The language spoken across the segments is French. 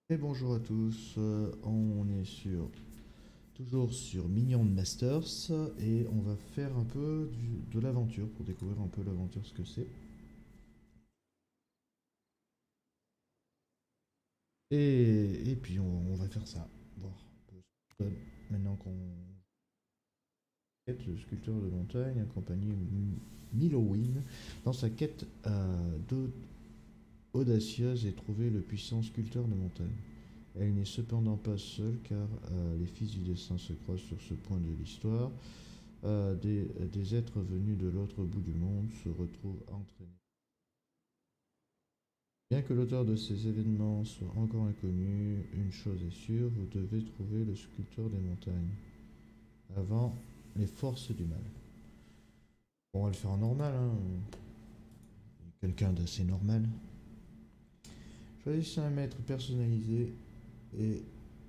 Et bonjour à tous, on est toujours sur Minion Masters et on va faire un peu de l'aventure pour découvrir un peu l'aventure, ce que c'est. Et puis on va faire ça, voir un peu ce que ça donne. Maintenant qu'on quête le sculpteur de montagne accompagné Millowin dans sa quête audacieuse et trouver le puissant sculpteur de montagne. Elle n'est cependant pas seule car les fils du destin se croisent sur ce point de l'histoire. Des êtres venus de l'autre bout du monde se retrouvent entraînés. Bien que l'auteur de ces événements soit encore inconnu, une chose est sûre, vous devez trouver le sculpteur des montagnes avant les forces du mal. Bon, on va le faire en normal, hein. Quelqu'un d'assez normal. Choisissez et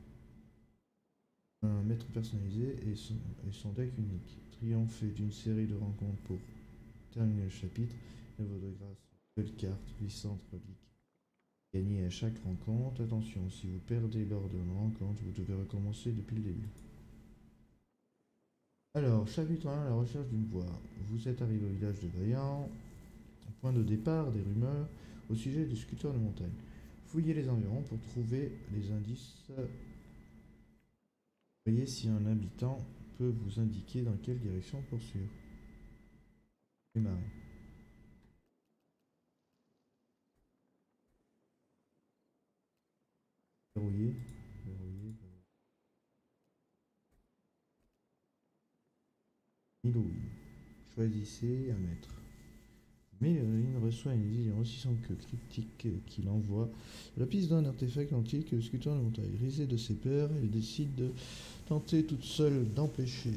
un maître personnalisé et son deck unique. Triompher d'une série de rencontres pour terminer le chapitre et votre grâce une nouvelle carte puissante relique. Gagnez à chaque rencontre. Attention, si vous perdez lors de la rencontre, vous devez recommencer depuis le début. Alors, chapitre 1, la recherche d'une voie. Vous êtes arrivé au village de Vaillant, point de départ des rumeurs au sujet du sculpteur de montagne. Fouillez les environs pour trouver les indices. Voyez si un habitant peut vous indiquer dans quelle direction poursuivre. Démarrer. Verrouiller. Verrouiller. Halloween. Choisissez un maître. Méline reçoit une vision aussi simple que cryptique qu'il envoie la piste d'un artefact antique le sculpteur de montagne. Risée de ses peurs, elle décide de tenter toute seule d'empêcher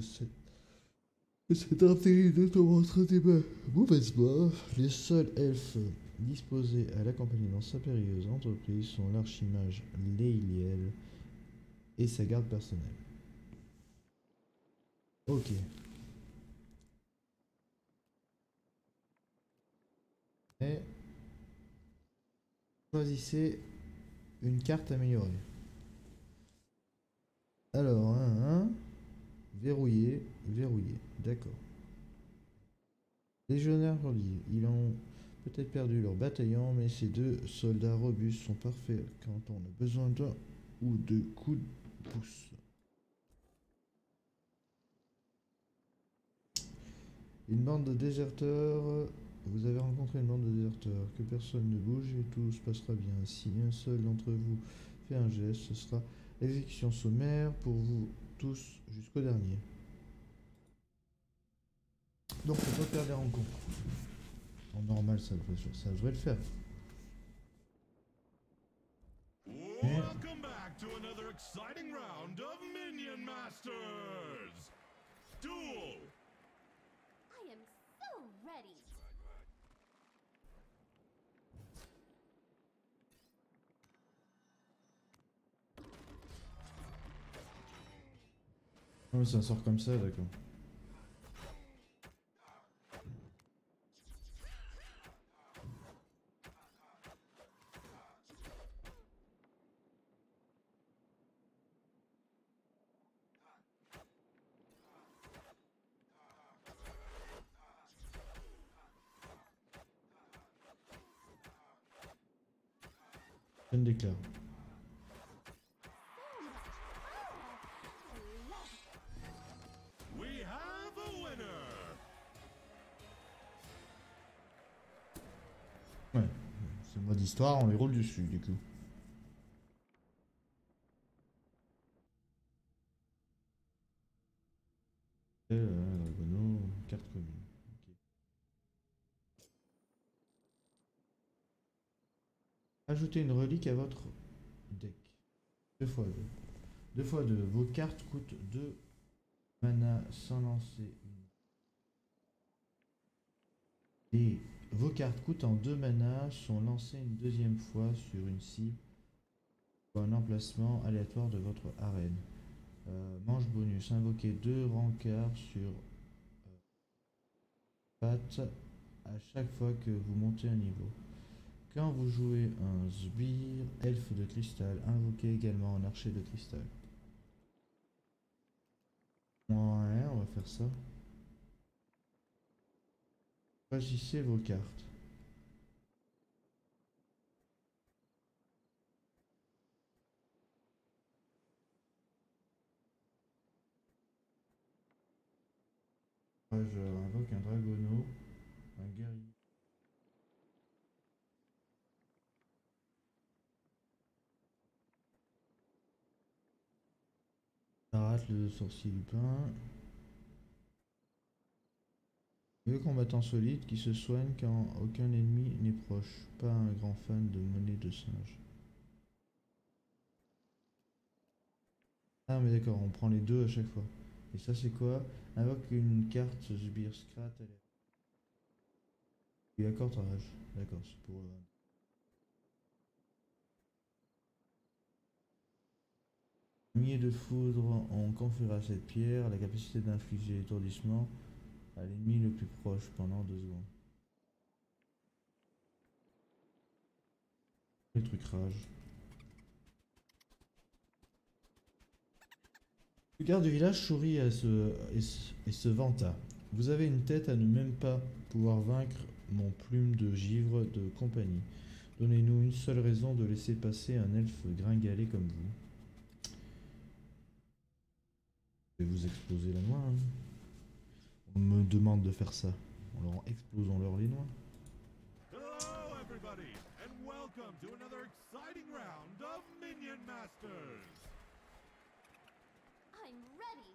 cet intérim de tomber entre des mains mauvaises mains. Les seuls elfes disposés à l'accompagner dans sa périlleuse entreprise sont l'archimage Leiliel et sa garde personnelle. Ok. Et choisissez une carte améliorée. Alors, verrouillé, verrouillé, d'accord. Légionnaires reliés, ils ont peut-être perdu leur bataillon, mais ces deux soldats robustes sont parfaits quand on a besoin d'un ou deux coups de pouce. Une bande de déserteurs, vous avez rencontré une bande de déserteurs, que personne ne bouge et tout se passera bien. Si un seul d'entre vous fait un geste, ce sera l'exécution sommaire pour vous tous jusqu'au dernier. Donc on peut faire des rencontres. En normal, ça devrait le faire. Mais Welcome back to another exciting round of Minion Masters! Duel! I am so ready. non, mais ça sort comme ça, d'accord. Je ne déclare. We have a winner! Ouais, c'est le mode histoire, on les roule dessus, du coup. Dragono, carte commune. Ok. Ajoutez une relique à votre deck. 2 fois 2. 2 fois 2. Vos cartes coûtent 2 mana sans lancer une. Et vos cartes coûtant 2 mana sont lancées une deuxième fois sur une cible ou un emplacement aléatoire de votre arène. Manche bonus. Invoquez 2 rencarts sur pattes à chaque fois que vous montez un niveau. Quand vous jouez un sbire, elfe de cristal, invoquez également un archer de cristal. Ouais, on va faire ça. Choisissez vos cartes. Ouais, je invoque un dragono, un guerrier. Arrête le sorcier lupin. Le combattant solide qui se soigne quand aucun ennemi n'est proche. Pas un grand fan de monnaie de singe. Ah mais d'accord, on prend les deux à chaque fois. Et ça c'est quoi? Invoque une carte sbire Scrat. Il accorde rage. D'accord, c'est pour... Milliers de foudre, on conférera cette pierre la capacité d'infliger étourdissement à l'ennemi le plus proche pendant 2 secondes. Le truc rage. Le garde du village sourit et se vanta. Vous avez une tête à ne même pas pouvoir vaincre mon plume de givre de compagnie. Donnez-nous une seule raison de laisser passer un elfe gringalet comme vous. Je vais vous exploser la noix. Hein. On me demande de faire ça. Alors explosons-leur les noix. Hello, everybody, and welcome to another exciting round of Minion Masters. I'm ready.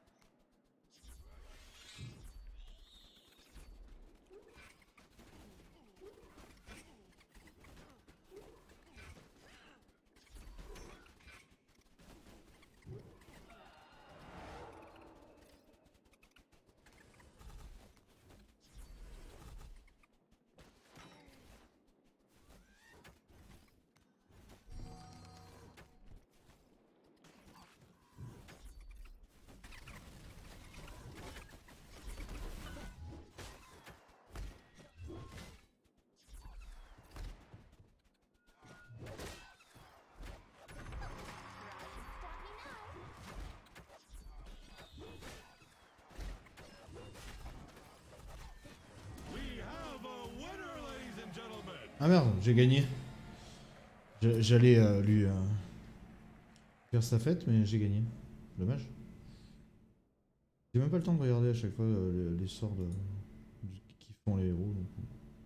We have a winner, ladies and gentlemen. Ah merde, j'ai gagné. J'allais lui faire sa fête, mais j'ai gagné. Dommage. J'ai même pas le temps de regarder à chaque fois les sorts qui font les héros. Donc.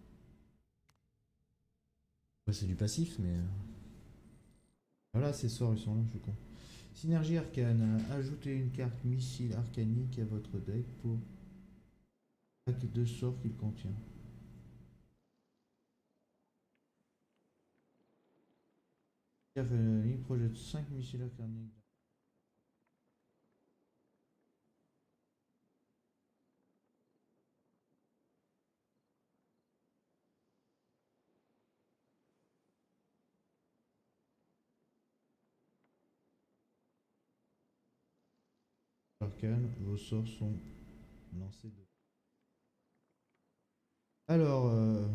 Ouais, c'est du passif, mais... Voilà, ces sorts, ils sont là, je suis con. Synergie arcane. Ajoutez une carte missile arcanique à votre deck pour chaque 2 sorts qu'il contient. Il projette 5 missiles arcaniques. Arcane, vos sorts sont lancés de... Alors,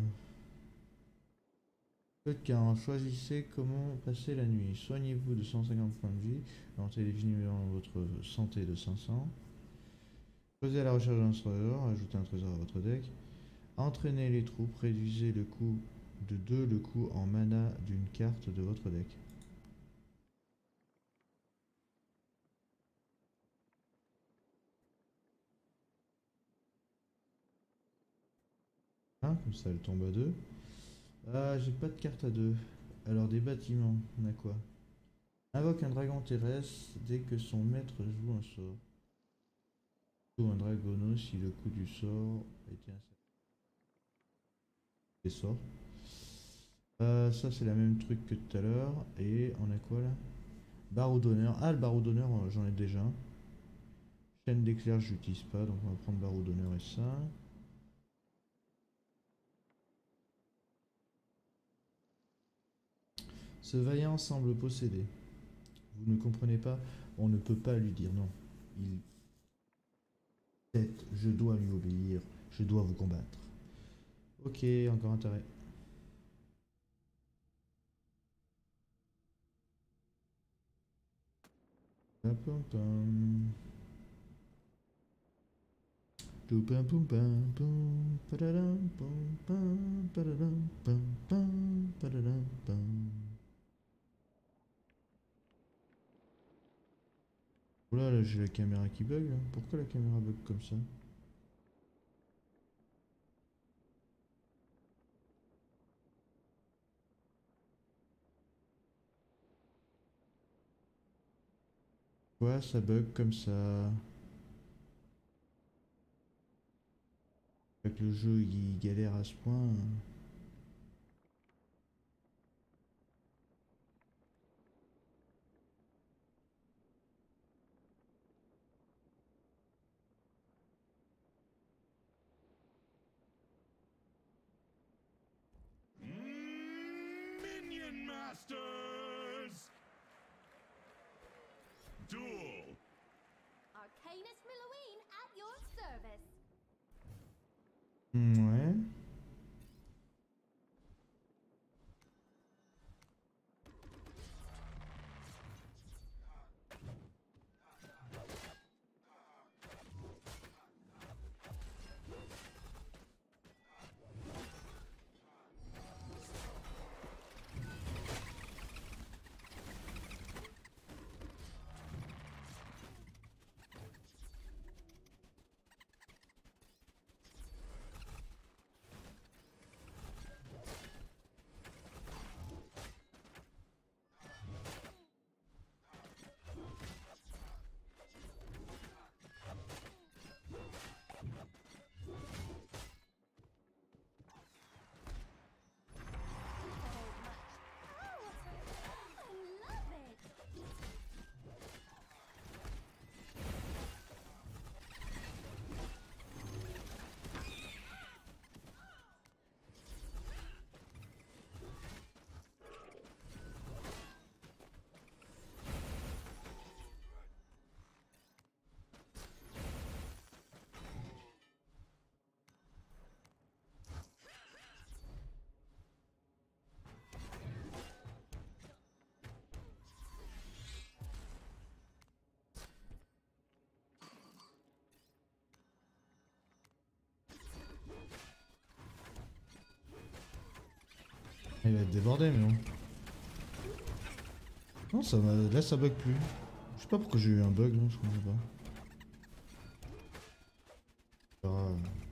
quelqu'un, choisissez comment passer la nuit. Soignez-vous de 150 points de vie, augmentez les dans votre santé de 500. Posez à la recherche d'un trésor, ajoutez un trésor à votre deck. Entraînez les troupes, réduisez le coût de 2 le coût en mana d'une carte de votre deck. Hein, comme ça elle tombe à 2. Ah, j'ai pas de carte à 2. Alors des bâtiments, on a quoi? Invoque un dragon terrestre dès que son maître joue un sort. Ou un dragono si le coup du sort a été inséré. Les sorts. Ça c'est la même truc que tout à l'heure. Et on a quoi là? Barreau d'honneur. Ah, le barreau d'honneur, j'en ai déjà. Chaîne d'éclair, je l'utilise pas, donc on va prendre barreau d'honneur et ça. Ce vaillant semble posséder. Vous ne comprenez pas? On ne peut pas lui dire non. Il... Je dois lui obéir. Je dois vous combattre. Ok, encore intérêt. Pam pam pam. Tout pam pam pam pam. Padadam pam pam. Padadam pam pam. Padadam pam. Oula, là j'ai la caméra qui bug. Là. Pourquoi la caméra bug comme ça? Pourquoi ça bug comme ça? Avec le jeu il galère à ce point. Minion Masters! Duel! Arcanus Milloween at your service. Ouais. Il va être débordé, mais non. Non, ça va. Là, ça bug plus. Je sais pas pourquoi j'ai eu un bug, là, je comprends pas. On verra,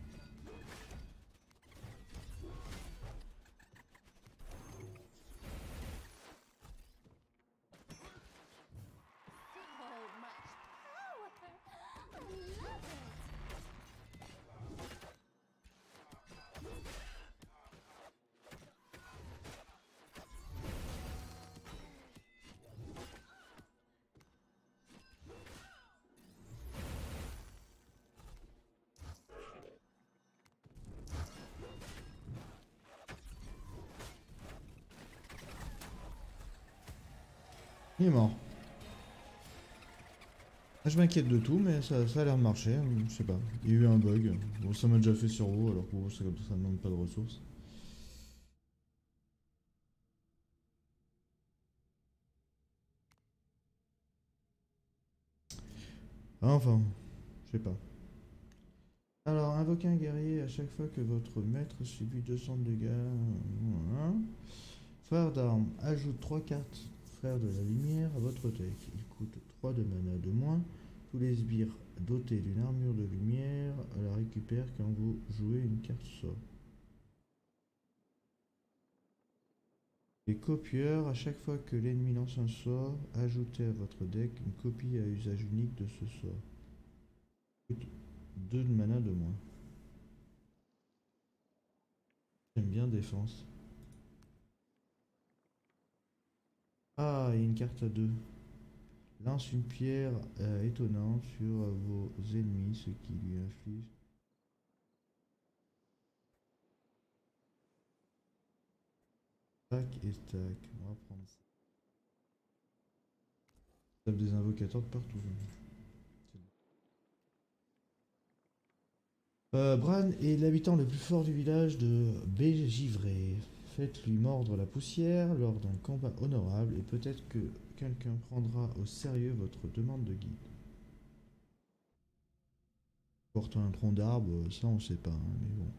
So much power. I love it. Il est mort. Je m'inquiète de tout, mais ça a l'air de marcher. Je sais pas. Il y a eu un bug. Bon, ça m'a déjà fait sur WoW, alors que WoW, c'est comme ça ne demande pas de ressources. Enfin, je sais pas. Alors, invoquez un guerrier à chaque fois que votre maître subit 200 de dégâts. Voilà. Frère d'armes, ajoute 3 cartes frère de la lumière à votre deck. Il coûte 3 de mana de moins. Tous les sbires dotés d'une armure de lumière la récupèrent quand vous jouez une carte sort. Les copieurs, à chaque fois que l'ennemi lance un sort, ajoutez à votre deck une copie à usage unique de ce sort. Coûte 2 de mana de moins. J'aime bien défense. Ah, il y a une carte à 2. Lance une pierre étonnante sur vos ennemis, ce qui lui inflige. Stack et stack. On va prendre ça. Tape des invocateurs de partout. Bran est l'habitant le plus fort du village de Bégivré. Faites-lui mordre la poussière lors d'un combat honorable et peut-être que quelqu'un prendra au sérieux votre demande de guide. Porte un tronc d'arbre, ça on sait pas, hein, mais bon.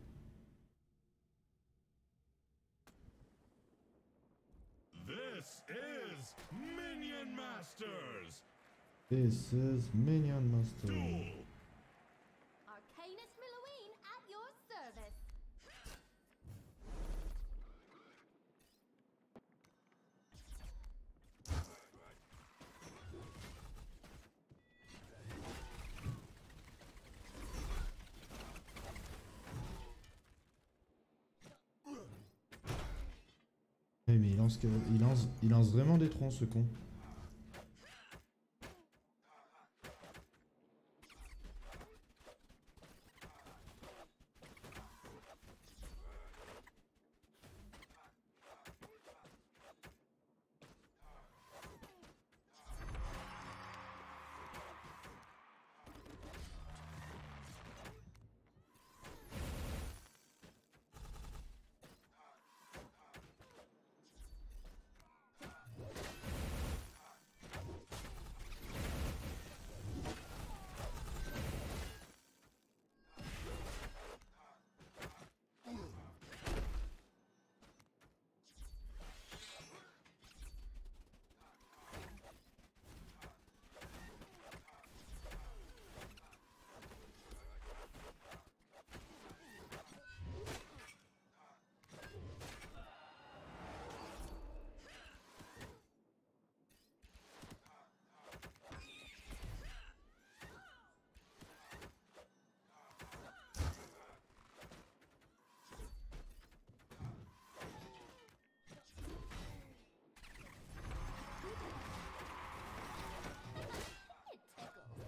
This is Minion Masters! This is Minion Master. Duel! Arcanus Milloween at your service. Ouais, mais il lance vraiment des troncs, ce con. It tickles.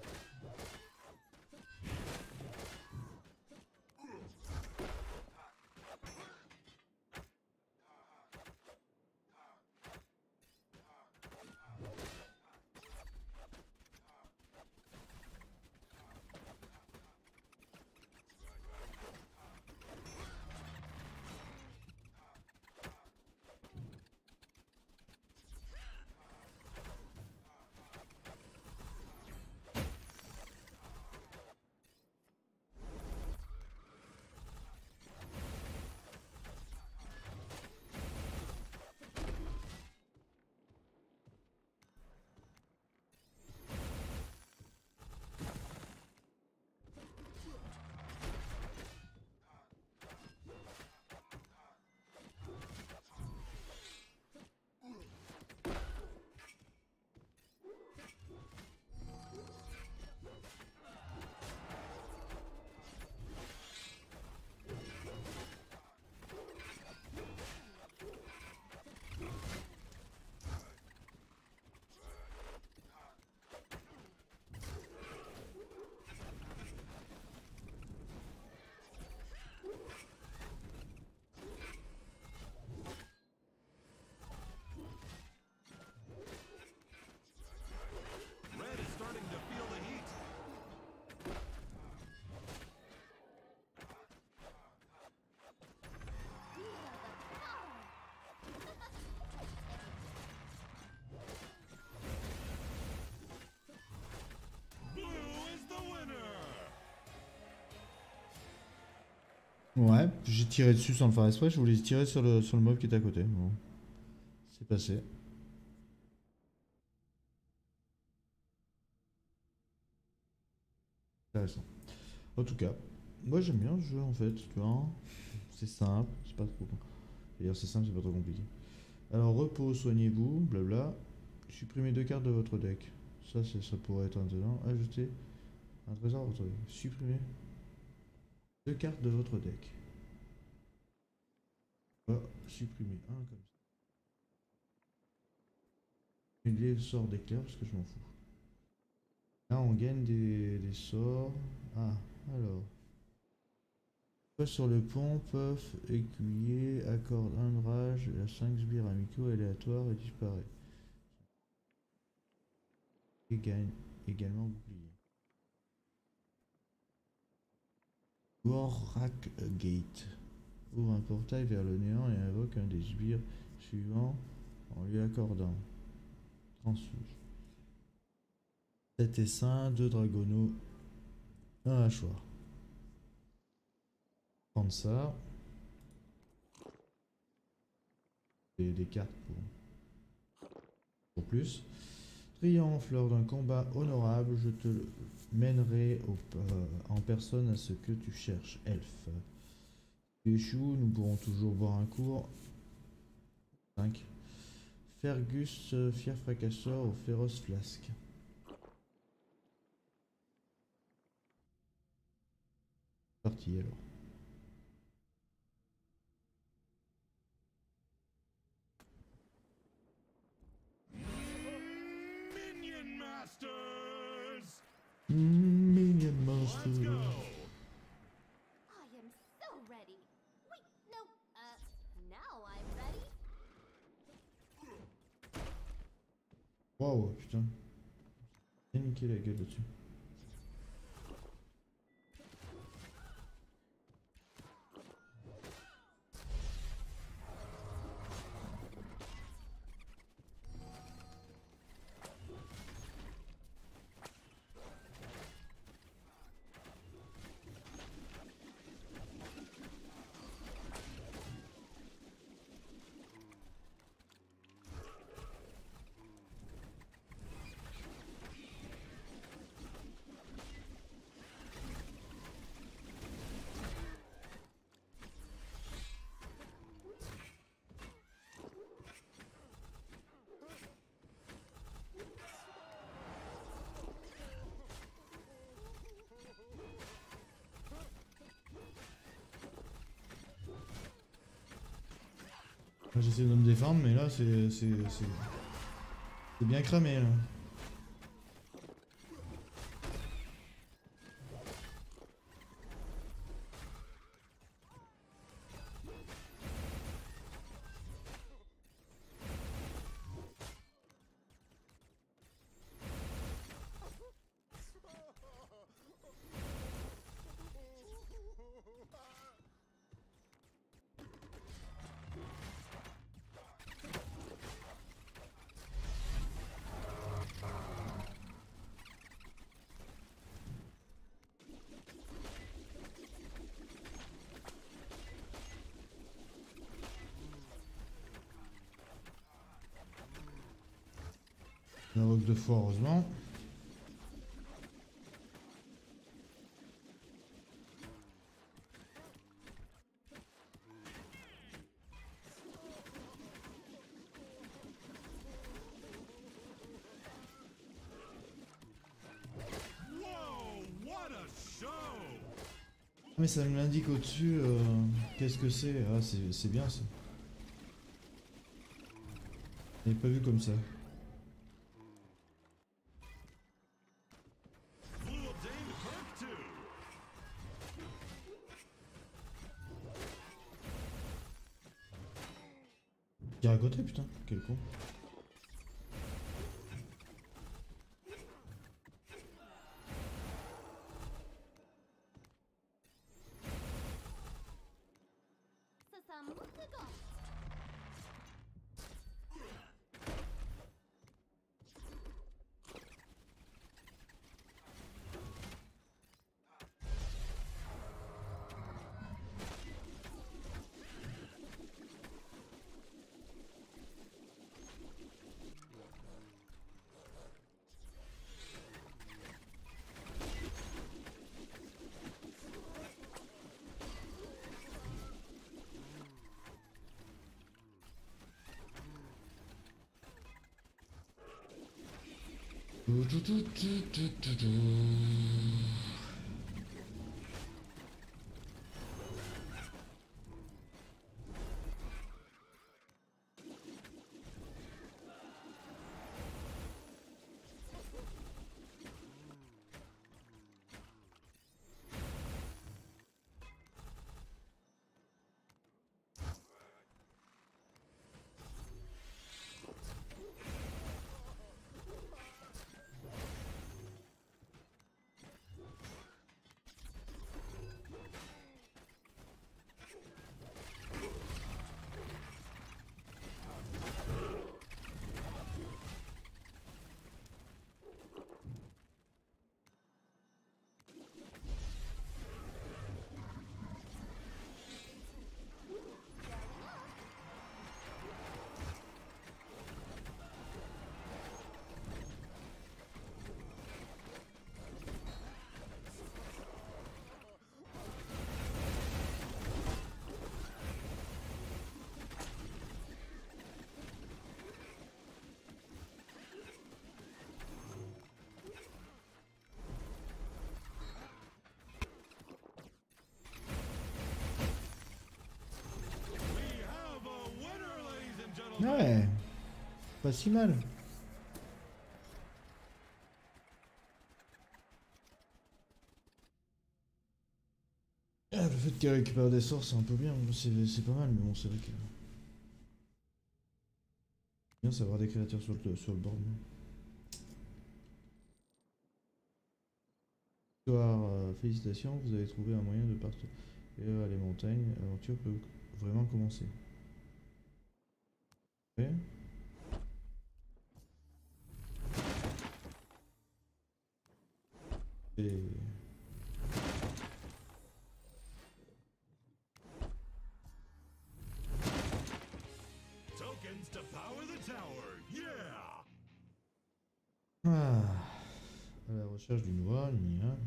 Red is starting to feel the heat. Blue is the winner! Ouais, j'ai tiré dessus sans le faire exprès, je voulais tirer sur le mob qui est à côté. Bon. C'est passé. Intéressant. En tout cas, moi j'aime bien ce jeu en fait, tu vois. C'est simple, c'est pas trop. D'ailleurs, c'est simple, c'est pas trop compliqué. Alors, repos, soignez-vous, blabla. Supprimez 2 cartes de votre deck. Ça pourrait être intéressant. Ajoutez un trésor à votre deck. Supprimez 2 cartes de votre deck. On va supprimer un comme ça. Et les sorts d'éclair parce que je m'en fous. Là, on gagne des sorts. Ah, alors. Sur le pont, puff, écuyer, accorde un rage, la 5 sbires amicaux aléatoire et disparaît. Et gagne également bouclier. Warrack Gate. Ouvre un portail vers le néant et invoque un des sbires suivants en lui accordant transfuge. 7 essaims, 2 dragonos, un hachoir. Prendre ça. Et des cartes pour plus. Triomphe lors d'un combat honorable, je te mènerai en personne à ce que tu cherches, elfe. Tu échoues, nous pourrons toujours boire un cours. 5. Fergus, fier fracasseur au féroce flasque. Parti alors. Minion Masters! Minion Let's Monster. go! I am so ready. Wait, no. Now I'm ready. Waouh, putain. J'ai niqué la gueule dessus. J'essaie de me défendre, mais là, c'est bien cramé, là. On invoque 2 fois, heureusement. Whoa, what a show! Mais ça me l'indique au-dessus. Qu'est-ce que c'est? Ah, c'est bien ça. Je l'avais pas vu comme ça. Full Dane Perk 2! Tire à côté, putain. Quel con. Sasamukugo. Ouais, pas si mal. Ah, le fait qu'elle récupère des sorts, c'est un peu bien. C'est pas mal, mais bon, c'est vrai que. Bien savoir des créatures sur le board. Histoire, félicitations, vous avez trouvé un moyen de partir vers les montagnes. L'aventure peut vraiment commencer. Ouais. Et... Tokens to power the tower, yeah! Ah, à la recherche d'une voie, nia.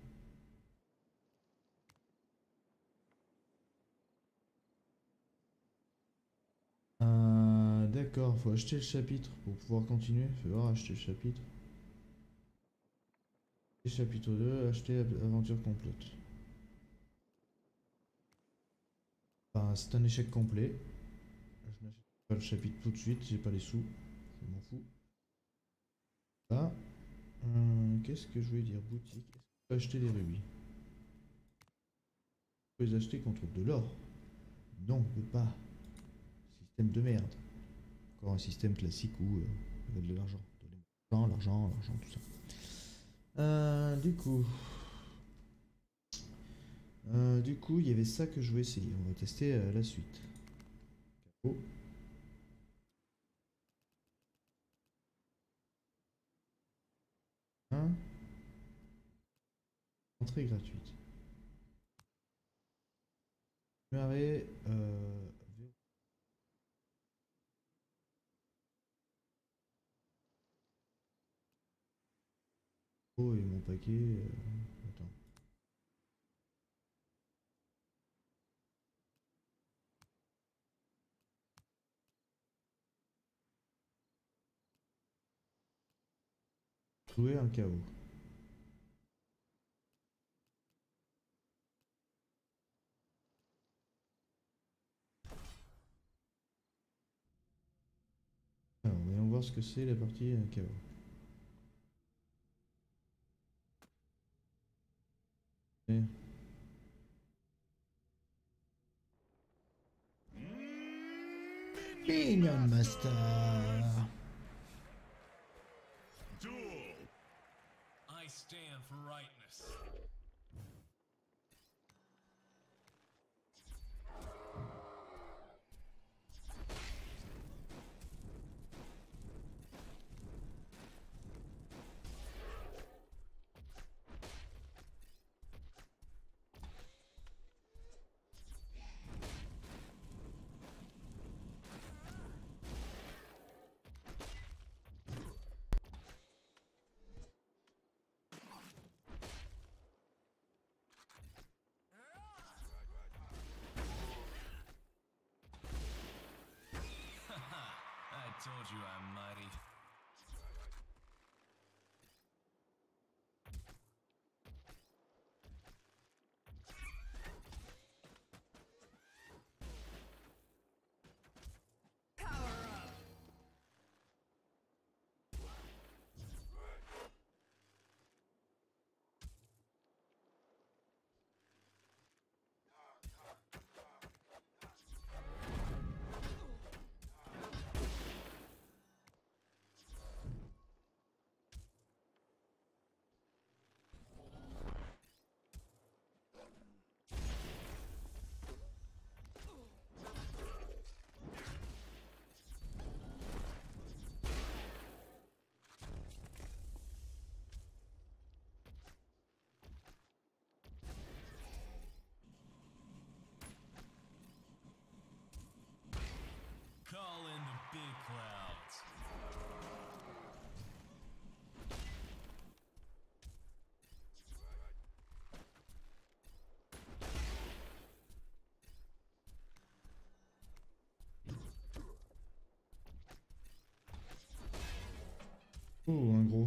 D'accord, faut acheter le chapitre pour pouvoir continuer. Fais voir, acheter le chapitre. Et chapitre 2, acheter aventure complète. Enfin, c'est un échec complet. Je n'achète pas le chapitre tout de suite, j'ai pas les sous. Je m'en fous. Là, qu'est-ce que je voulais dire? Boutique. Est-ce qu'on peut acheter des rubis? On peut les acheter contre de l'or? Non, on peut pas. Système de merde. Encore un système classique où il y a de l'argent. L'argent, tout ça. Du coup, il y avait ça que je voulais essayer. On va tester la suite. Capot. Hein. Entrée gratuite. Démarrer. Oh, et mon paquet. Attends. Trouver un chaos. Alors, voyons voir ce que c'est la partie chaos. Et... Minion Master. Duel! I stand for rightness. I told you I'm mighty. Call in the big clouds. Oh, un gros.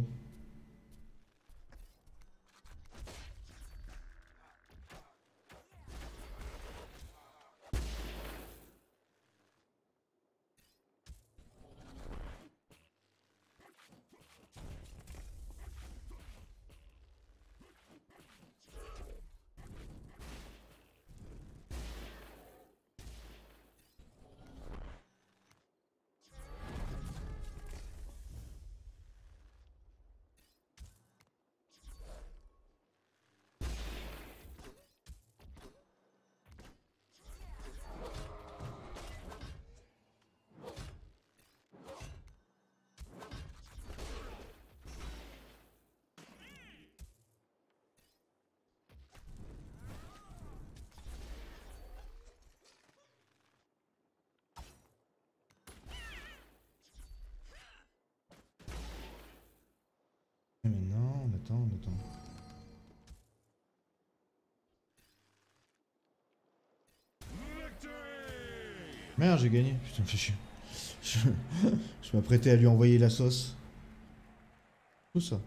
Merde, j'ai gagné. Putain, fais chier. Je, je m'apprêtais à lui envoyer la sauce. Tout ça.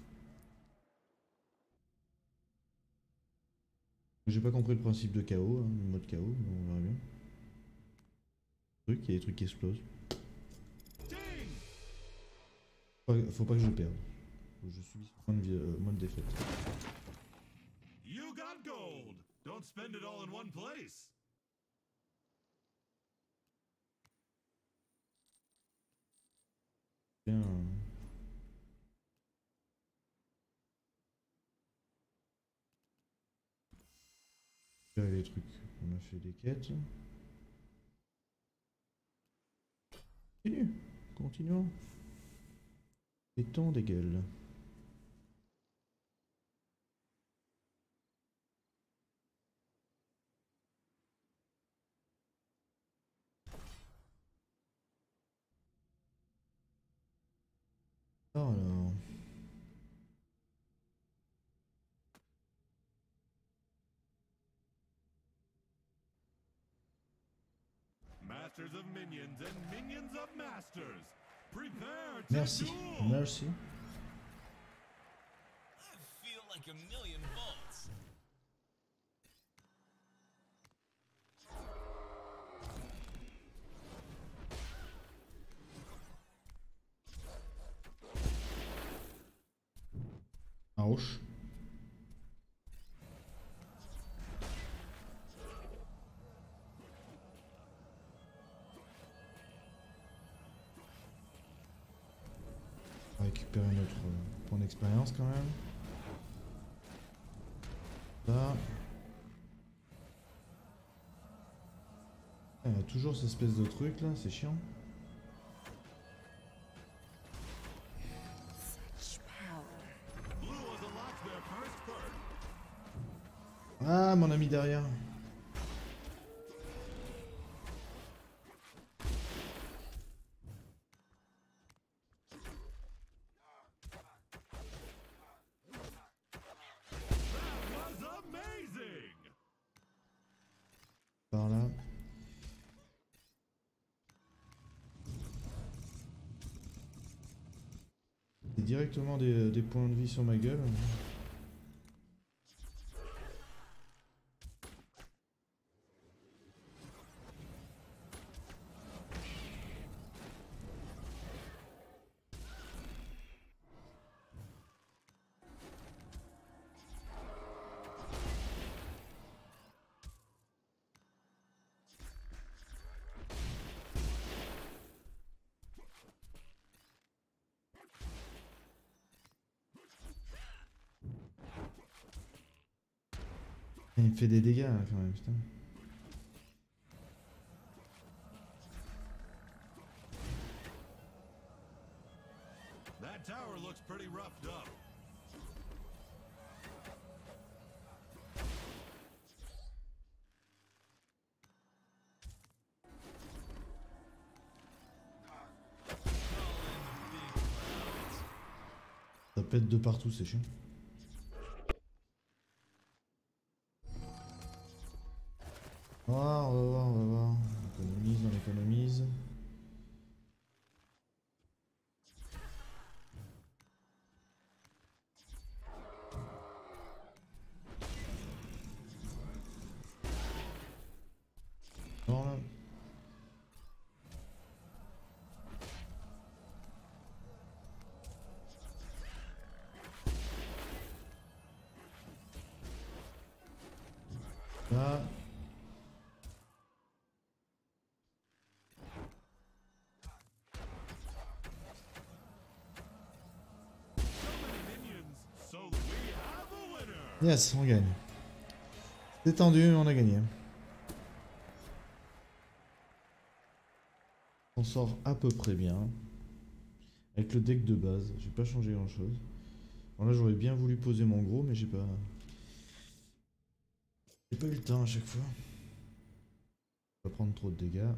J'ai pas compris le principe de KO, hein, le mode KO, mais on verra bien. Il y a des trucs qui explosent. Faut pas que je perde. Je subis moins de défaite. You got gold. Don't spend it all in one place. Bien. Les trucs. On a fait des quêtes. Continue. Continuons. Et tant des gueules. Alors. Masters of minions and minions of masters. Prepare to Merci. duel. Merci. I feel like a million volts. Ouch. On va récupérer notre point d'expérience quand même. Là. Il y a toujours cette espèce de truc là, c'est chiant. Blue has unlocked their first perk. Ah, mon ami derrière. Was amazing. Par là. C'est directement des points de vie sur ma gueule. Il me fait des dégâts là, quand même, putain. That tower looks pretty roughed up. Ça pète de partout, c'est chiant. On va voir, on va voir, on va voir. On économise, on économise. Bon, là. Là. Minions, so we have a winner. Yes, on gagne. C'est tendu, mais on a gagné. On sort à peu près bien. Avec le deck de base, j'ai pas changé grand chose. Bon là j'aurais bien voulu poser mon gros, mais j'ai pas eu le temps à chaque fois. On va prendre trop de dégâts.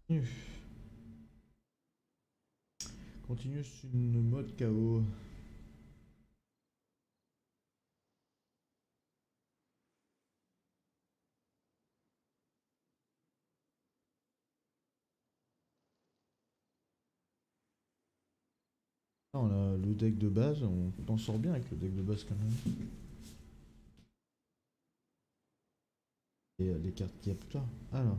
Continue sur une mode KO. On a le deck de base, on t'en sort bien avec le deck de base quand même. Et les cartes qu'il y a plus tard. Alors.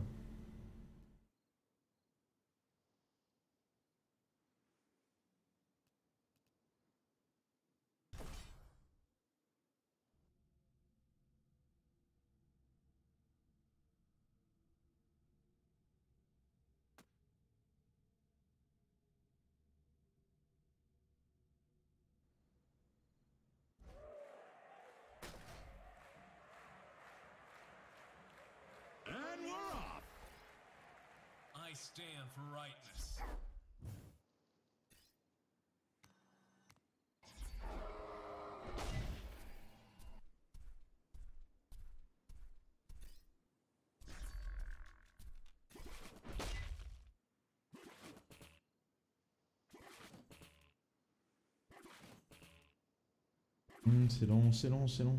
And we're off. I stand for rightness. C'est long, c'est long, c'est long.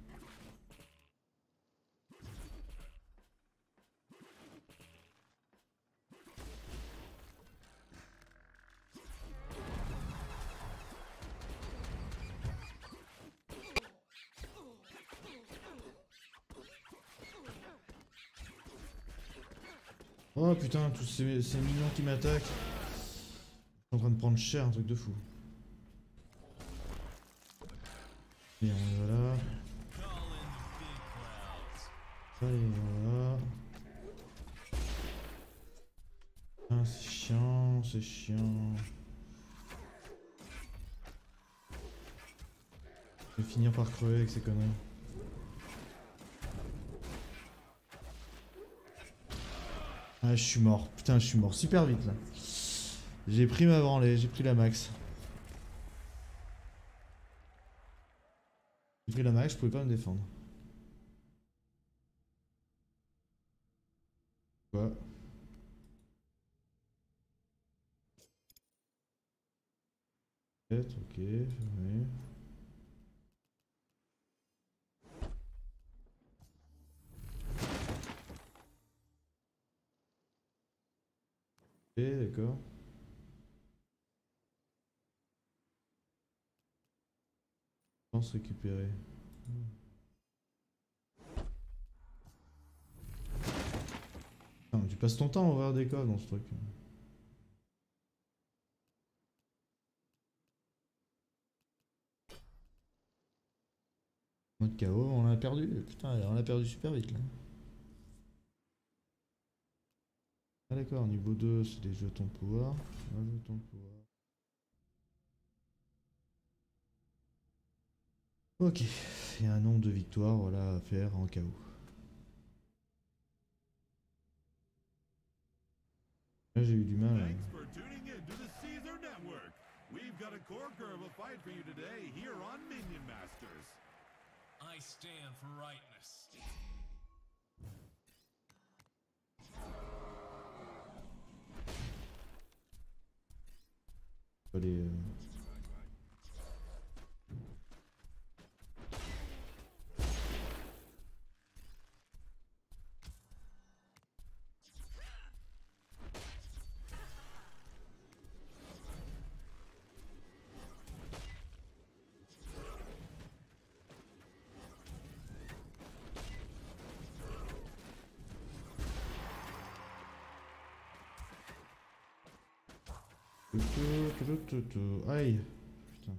Oh putain, tous ces minions qui m'attaquent. Je suis en train de prendre cher, un truc de fou. Et voilà. Allez, voilà. Ah, c'est chiant, c'est chiant. Je vais finir par crever avec ces conneries. Ah, je suis mort. Putain, je suis mort super vite là. J'ai pris ma branlée, j'ai pris la max. J'ai pris la max, je pouvais pas me défendre. Quoi? Ok, fermé. Ok, d'accord. Je pense récupérer. Putain, tu passes ton temps à ouvrir des codes dans ce truc. Mode KO, on l'a perdu. Putain, on l'a perdu super vite là. Ah d'accord, niveau 2, c'est des jetons de pouvoir. Un jeton de pouvoir. Ok, il y a un nombre de victoires voilà, à faire en KO. Là j'ai eu du mal. Thanks for tuning in to the Caesar Network. We've got a corker of a fight for you today here on Minion Masters. I stand for rightness. Allez, Aïe. Putain.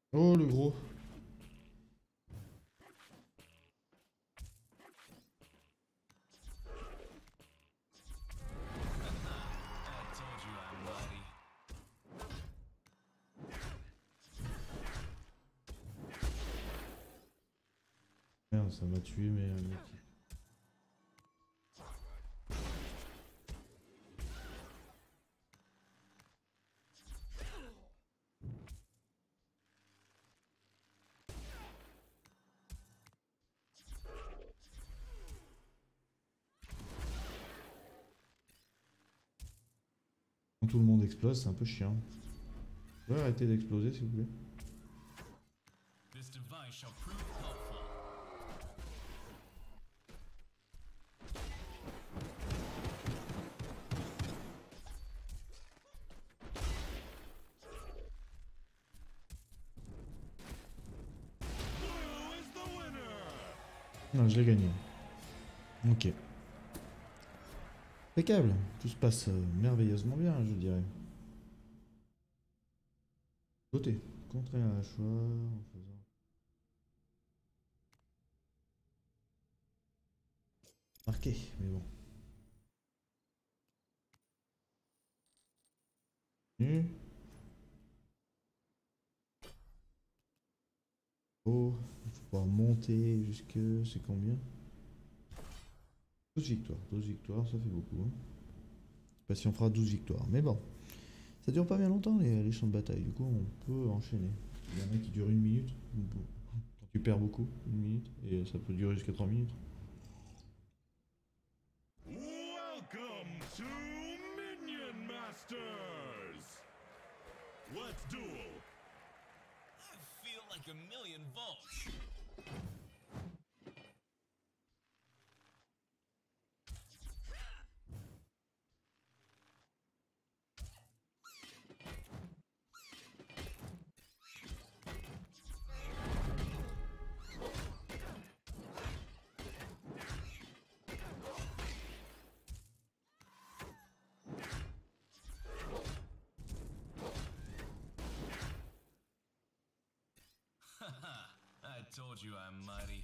Oh le gros. I told you I'm mighty. Merde, ça m'a tué, mais mec. Quand tout le monde explose, c'est un peu chiant. Vous pouvez arrêter d'exploser s'il vous plaît? This device shall prove helpful. Blue is the winner! Non, je l'ai gagné. Ok. Impeccable. Tout se passe merveilleusement bien, je dirais. Sauter. Contrer un hachoir en faisant... Marqué, mais bon. Oh, il faut pouvoir monter jusque... C'est combien? 12 victoires. 12 victoires, ça fait beaucoup. Hein. Je sais pas si on fera 12 victoires, mais bon. Ça dure pas bien longtemps les champs de bataille, du coup on peut enchaîner. Il y en a qui durent 1 minute. Quand tu perds beaucoup, 1 minute, et ça peut durer jusqu'à 3 minutes. Welcome to Minion Masters! Let's duel! I feel like a million volts. I told you I'm mighty.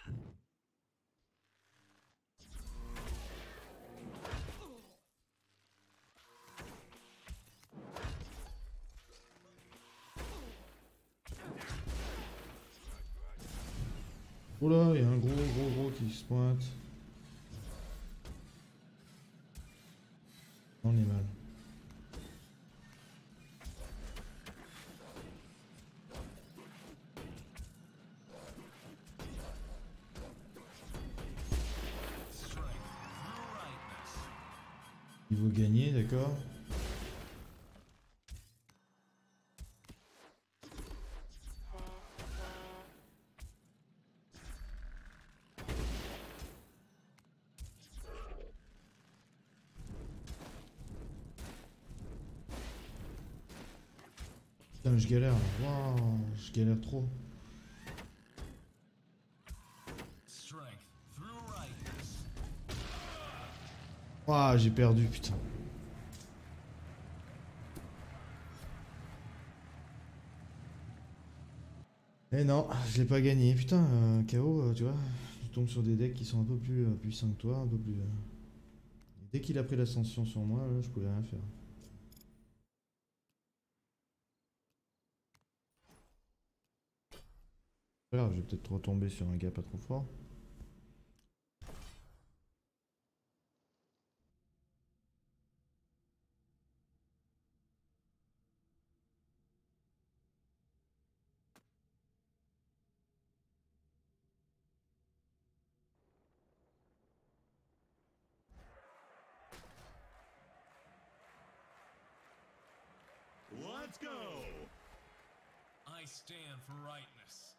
Oula, il y a un gros qui se pointe. On est mal. Strength through rightness. Niveau gagné, d'accord. Putain, je galère. Waouh, je galère trop. Strength through rightness. Waouh, j'ai perdu, putain. Eh non, je l'ai pas gagné. Putain, KO, tu vois, tu tombes sur des decks qui sont un peu plus puissants que toi, un peu plus... Dès qu'il a pris l'ascension sur moi, là, je pouvais rien faire. Pas grave, je vais peut-être retomber sur un gars pas trop fort. Let's go! I stand for rightness.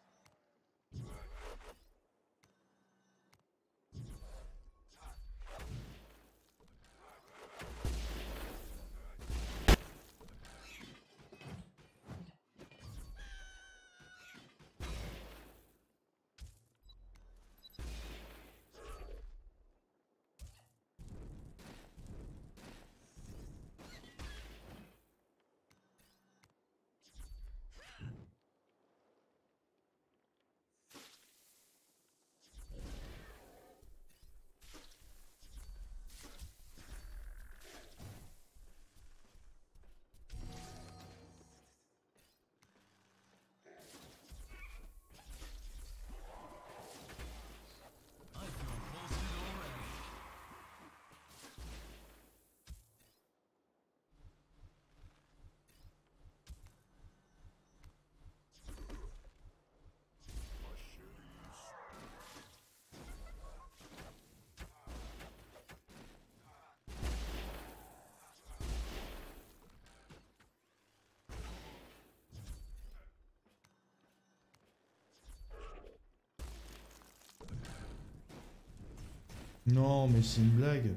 Non, mais c'est une blague.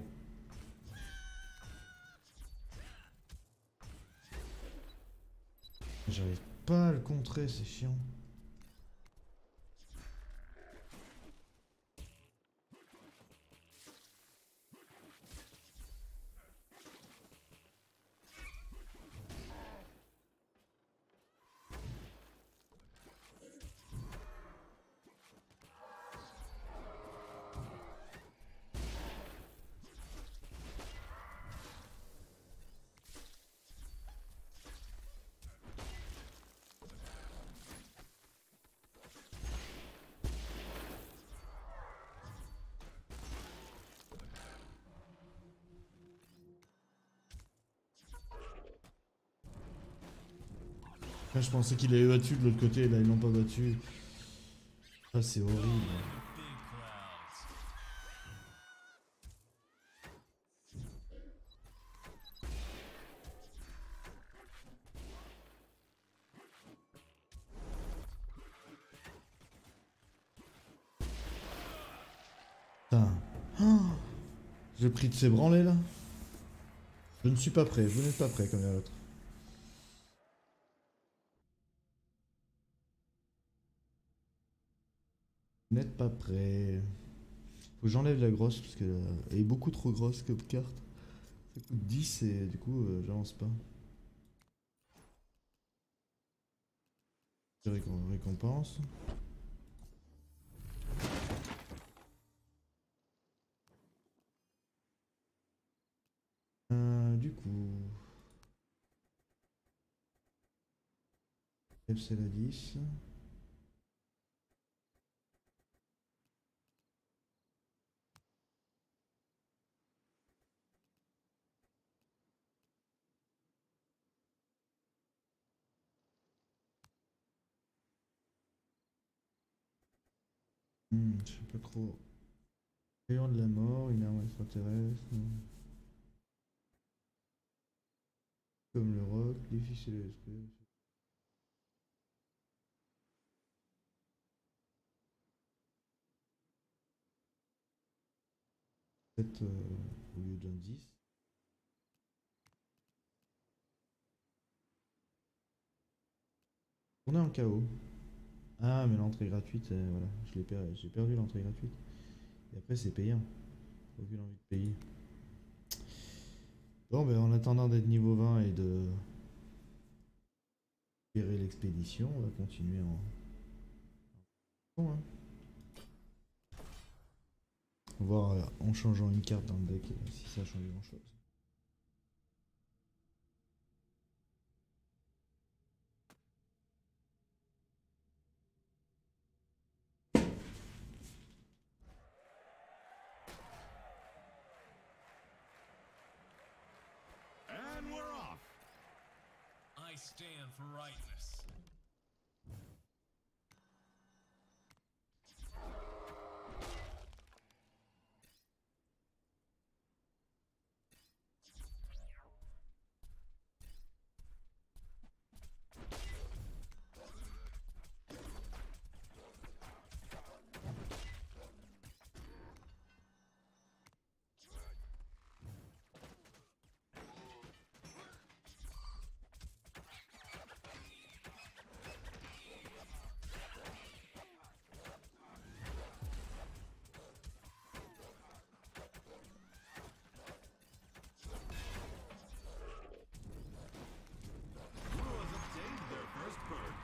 J'arrive pas à le contrer, c'est chiant. Là, je pensais qu'il avait battu de l'autre côté, là ils l'ont pas battu. Ah, c'est horrible. Big clouds. Putain. Oh, j'ai pris de ces branlés là. Je ne suis pas prêt, vous n'êtes pas prêt comme l'autre. Vous n'êtes pas prêt. Faut que j'enlève la grosse parce qu'elle est beaucoup trop grosse comme carte. Ça coûte 10 et du coup j'avance pas. Récompense. Du coup. FC la 10. Je sais pas trop. Rayon de la mort, une arme extraterrestre. Comme le roc, difficile à l'esprit. Peut-être au lieu d'un 10. On est en KO. Ah, mais l'entrée gratuite, voilà, j'ai perdu l'entrée gratuite. Et après, c'est payant. Aucune envie de payer. Bon, ben en attendant d'être niveau 20 et de gérer l'expédition, on va continuer en. Bon, hein. Voir en changeant une carte dans le deck si ça change grand chose. And we're off. I stand for rightness. Who has obtained their first bird?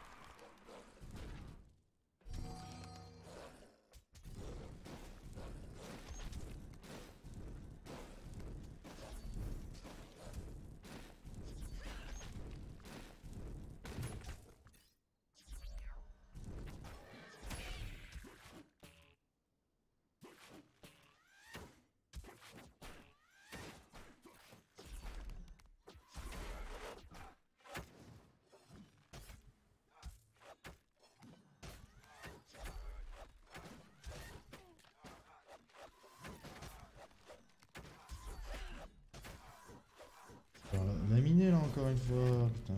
Alors, la minée là encore une fois, putain.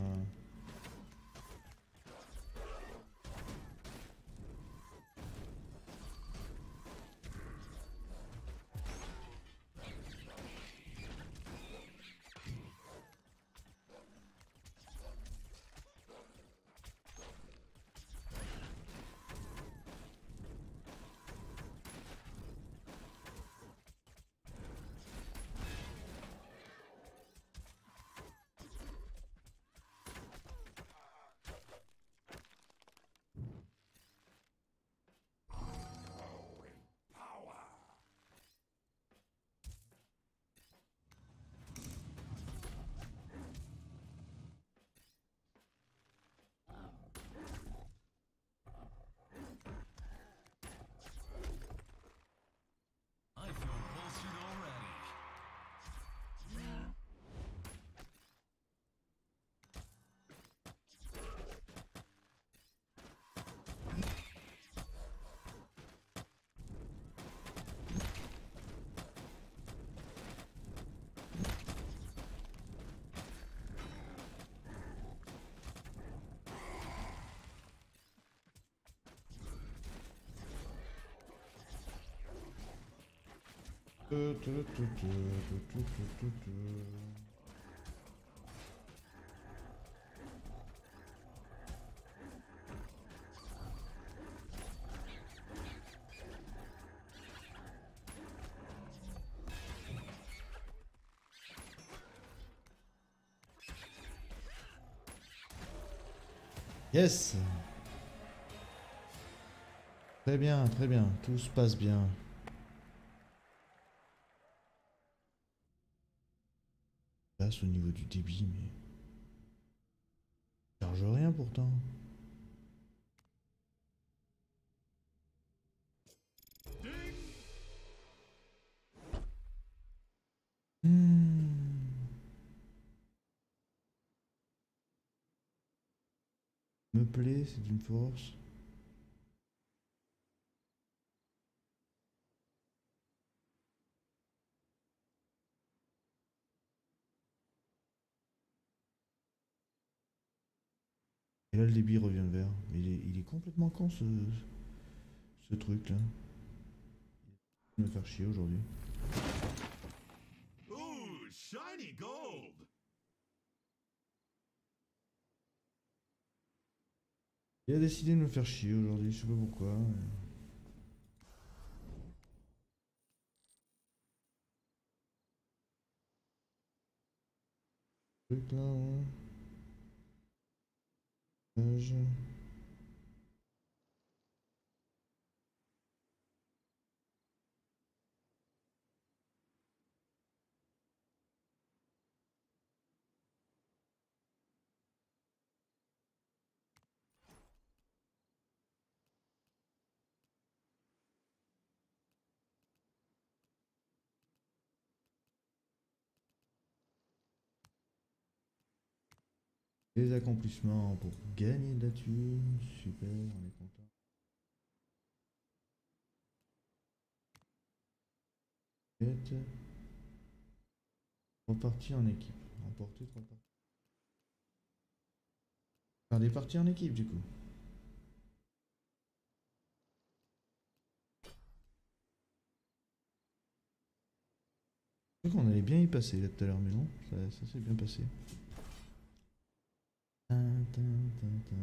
Yes. Très bien, tout se passe bien. Passe au niveau du débit, mais charge rien pourtant. Hmm. Me plaît, c'est une force. Et là, le débit revient vert. Mais il est complètement con ce truc là. Il va me faire chier aujourd'hui. Ooh, shiny gold! Il a décidé de me faire chier aujourd'hui, je sais pas pourquoi. Truc là, ouais. Page. Des accomplissements pour gagner de la thune. Super, on est content. Quête. Repartir en équipe. Remporter 3 parties. Faire des parties en équipe du coup. Je crois qu'on allait bien y passer là tout à l'heure, mais non, ça s'est bien passé. Tin, tin, tin, tin.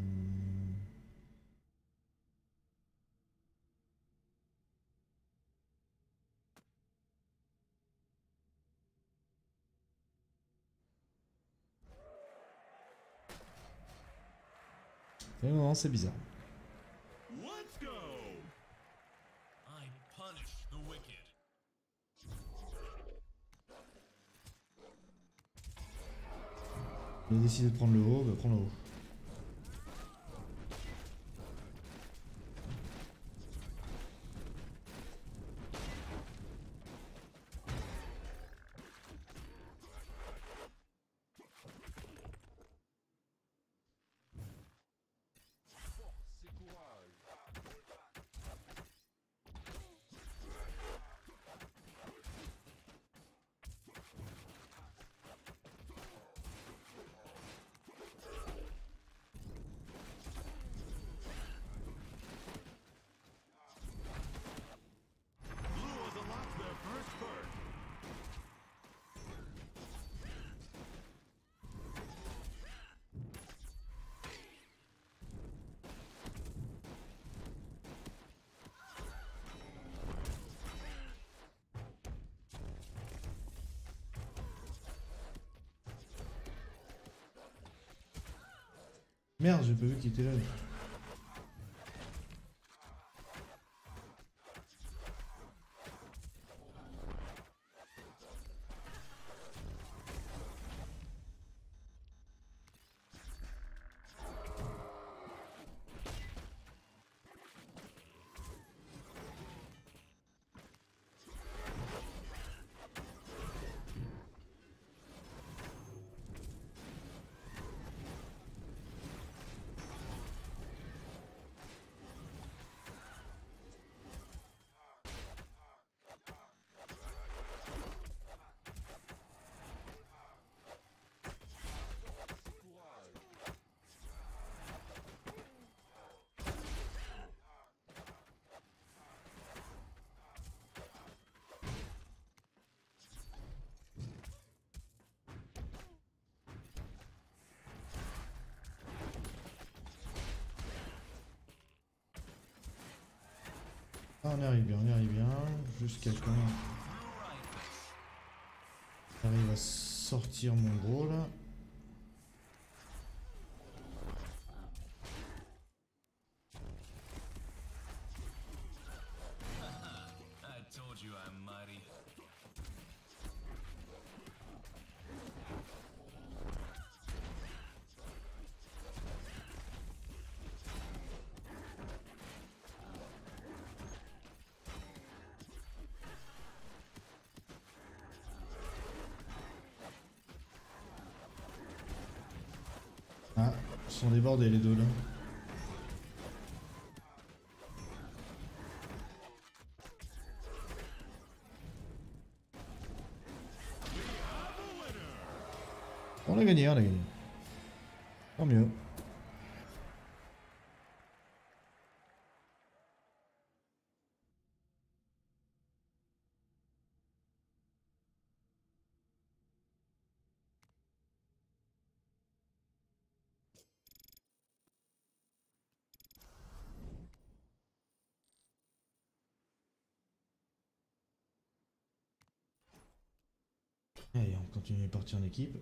Et non, c'est bizarre. Let's go! I punish the wicked. Il a décidé de prendre le haut, bah prends le haut. Blue has unlocked their first perk. Merde, j'ai pas vu qu'il était là. on arrive bien, on arrive bien. Jusqu'à quand j'arrive à sortir mon gros là. I told you I'm mighty. Ah, ils sont débordés les deux là. On a gagné, on a gagné. Tant mieux. Allez, on continue les parties en équipe.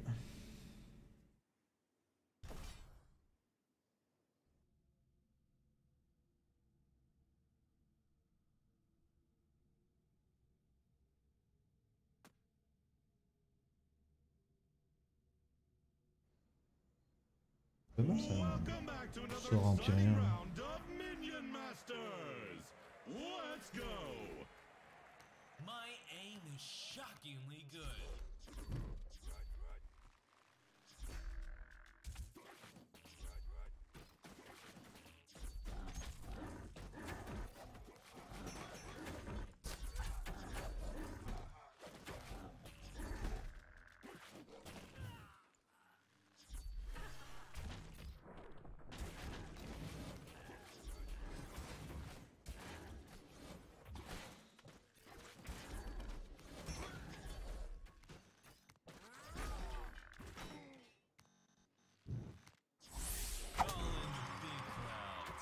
C'est bon ça. Welcome back to another Sort empirien. exciting round of Minion Masters. Let's go. My aim is shockingly good. Call in the big clouds.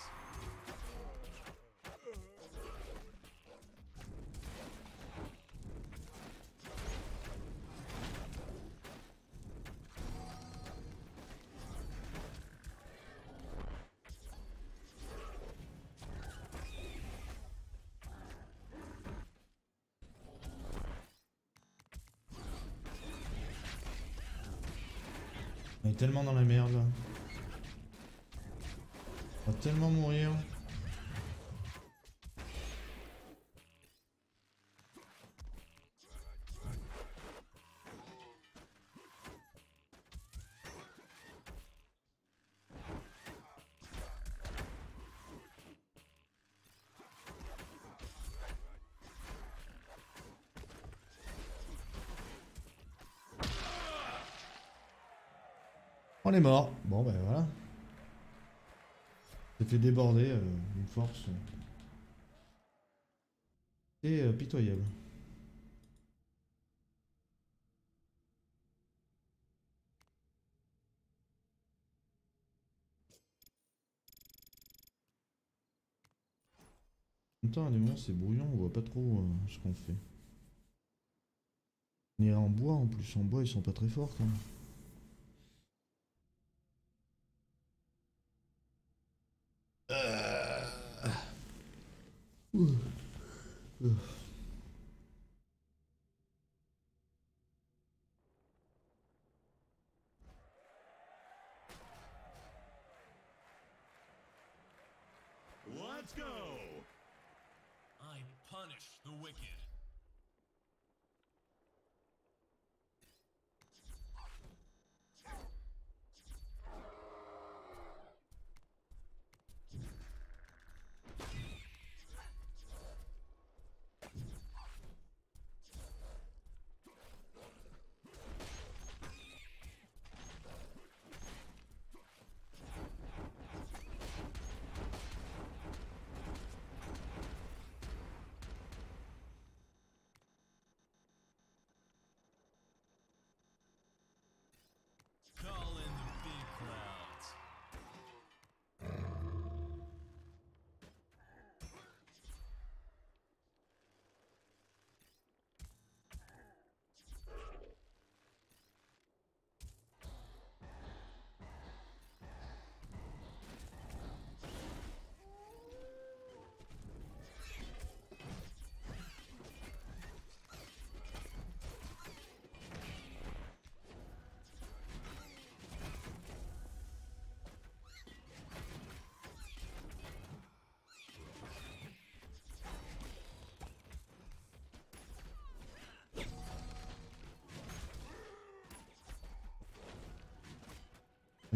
On est tellement dans la merde là. On va tellement mourir. On est mort. Bon ben voilà. S'est fait déborder d'une force. C'est pitoyable. En même temps, à des moments c'est brouillon, on voit pas trop ce qu'on fait. On est en bois en plus, en bois ils sont pas très forts quand même. Let's go. I punish the wicked.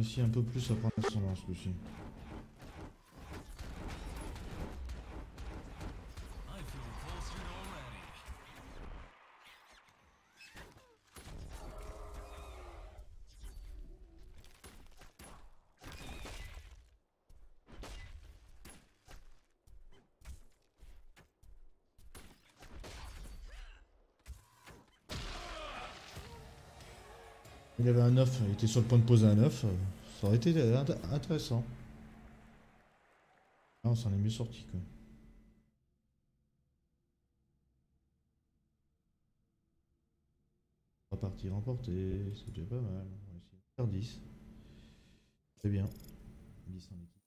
réussi un peu plus à prendre l'ascendant ce coup-ci. I feel bolstered already. Il avait un 9, il était sur le point de poser un 9. Ça aurait été intéressant. Ah, on s'en est mieux sorti quoi. 3 parties remportées, c'est déjà pas mal. On va essayer de faire 10. C'est bien. 10 en équipe.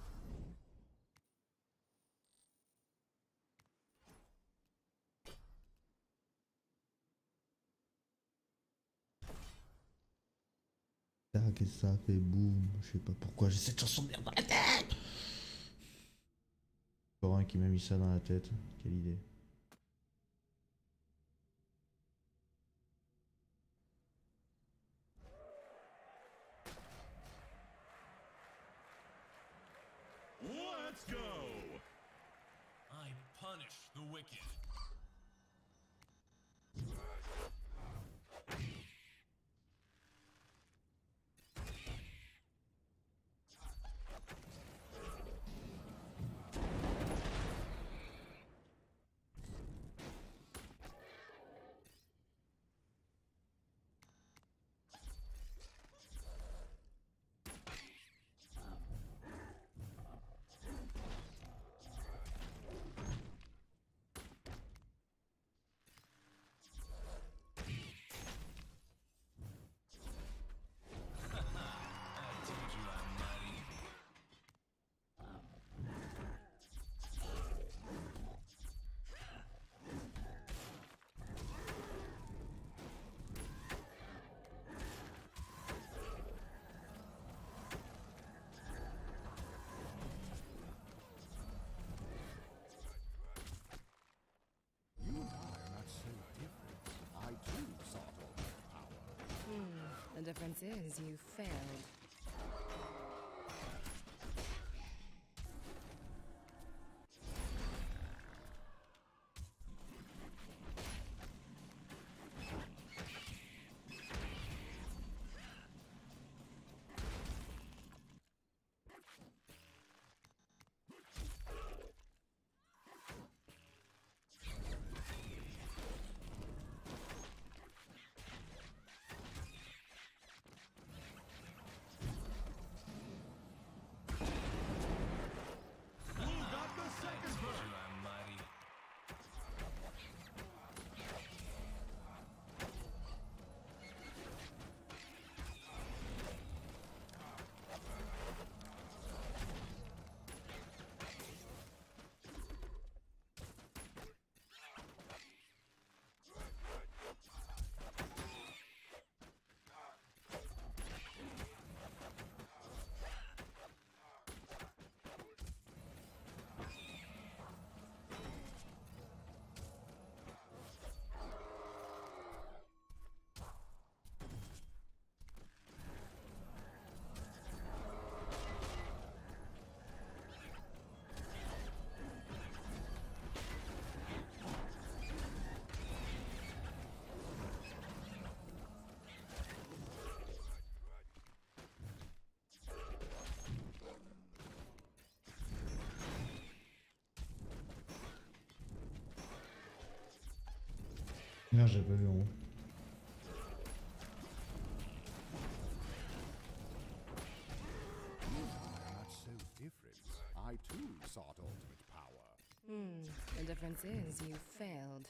Tac, et ça fait boum. Je sais pas pourquoi j'ai cette chanson de merde dans la tête. Encore un qui m'a mis ça dans la tête. Quelle idée. Let's go! I punish the wicked. I told you I'm mighty. You and I are not so different. I too sought ultimate power. The difference is you failed. Who got the second Told bird? you I'm mighty. Merde, j'ai pas vu en haut. You and I are not so different. I too sought ultimate power. The difference is you failed.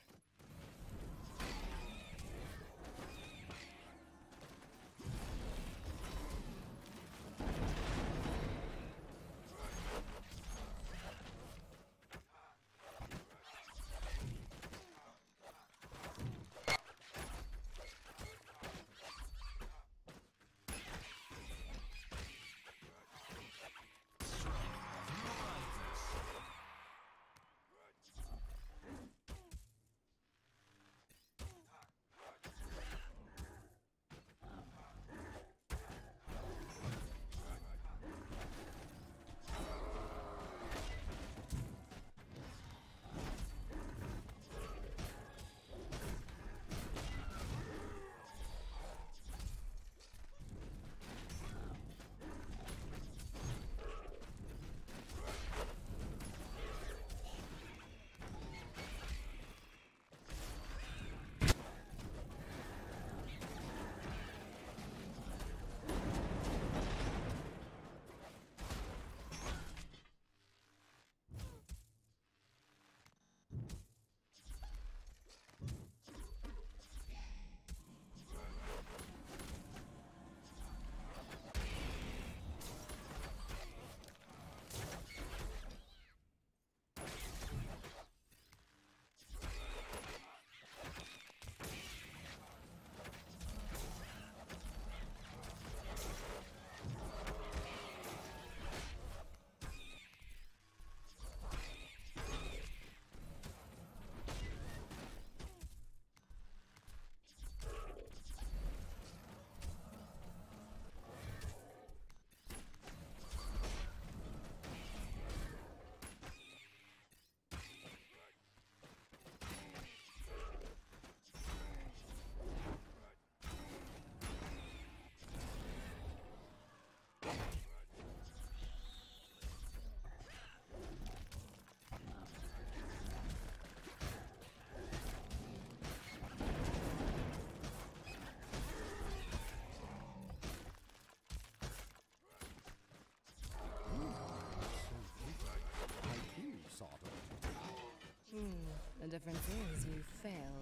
I too sought a The difference is you failed.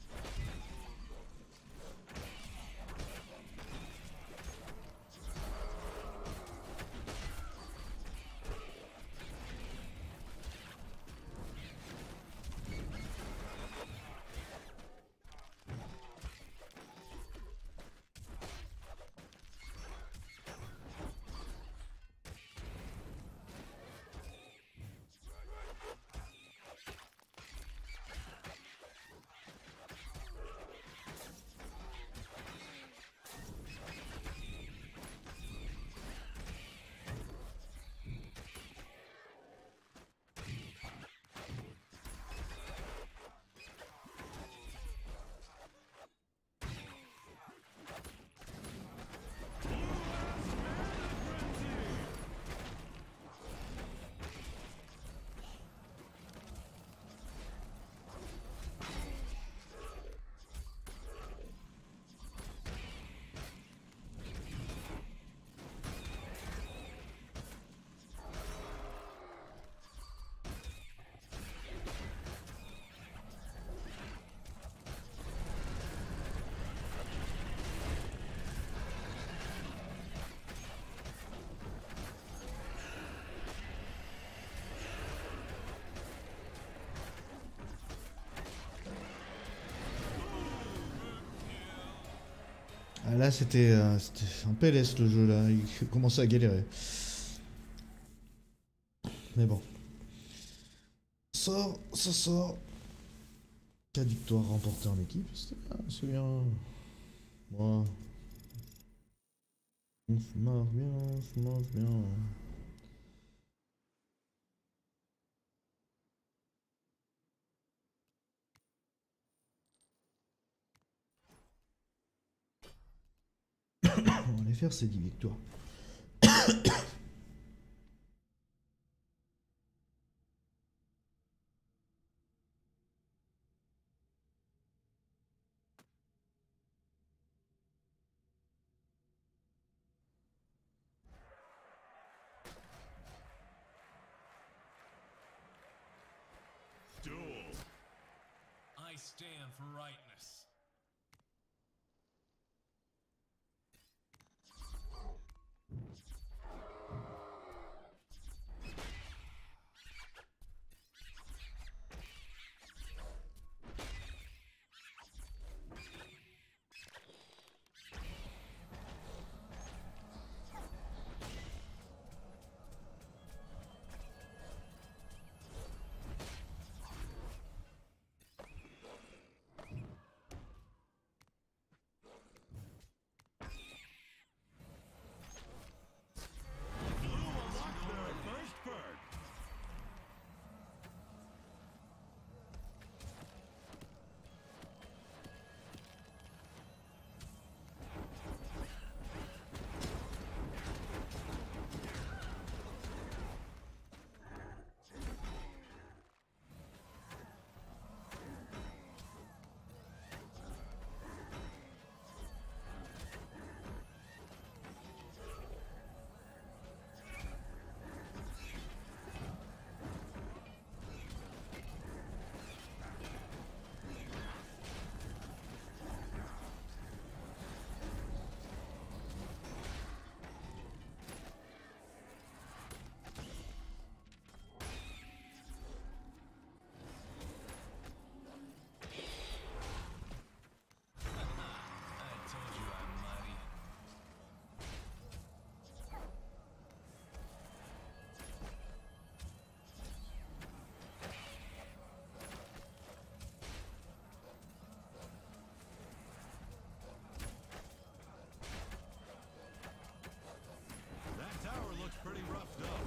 Ah, là, c'était un PLS le jeu là. Il commençait à galérer. Mais bon. Ça sort. 4 victoires remportées en équipe. C'est bien. Moi. On se marre bien, on se marre bien. On va aller faire ces 10 victoires. Duel. I stand for rightness. Their first bird. I told you I'm mighty. That tower looks pretty roughed up.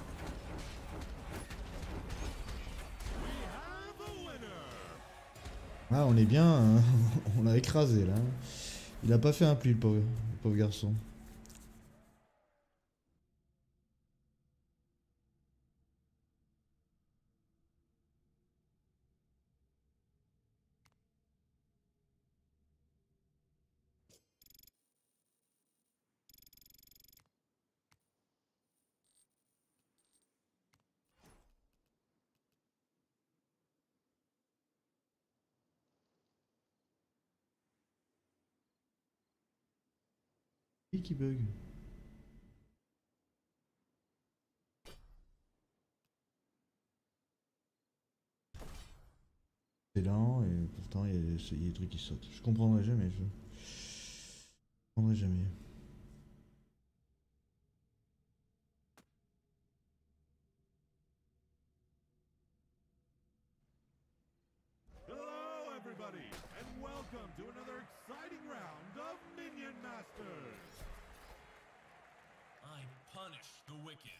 We have a winner. Ah, on est bien. Hein. On l'a écrasé là. Il a pas fait un pli le pauvre garçon. Qui bug? C'est lent et pourtant il y a des trucs qui sautent. Je comprendrai jamais. Je comprendrai jamais. Hello, everybody, and welcome to another exciting round of Minion Masters. I punish the wicked.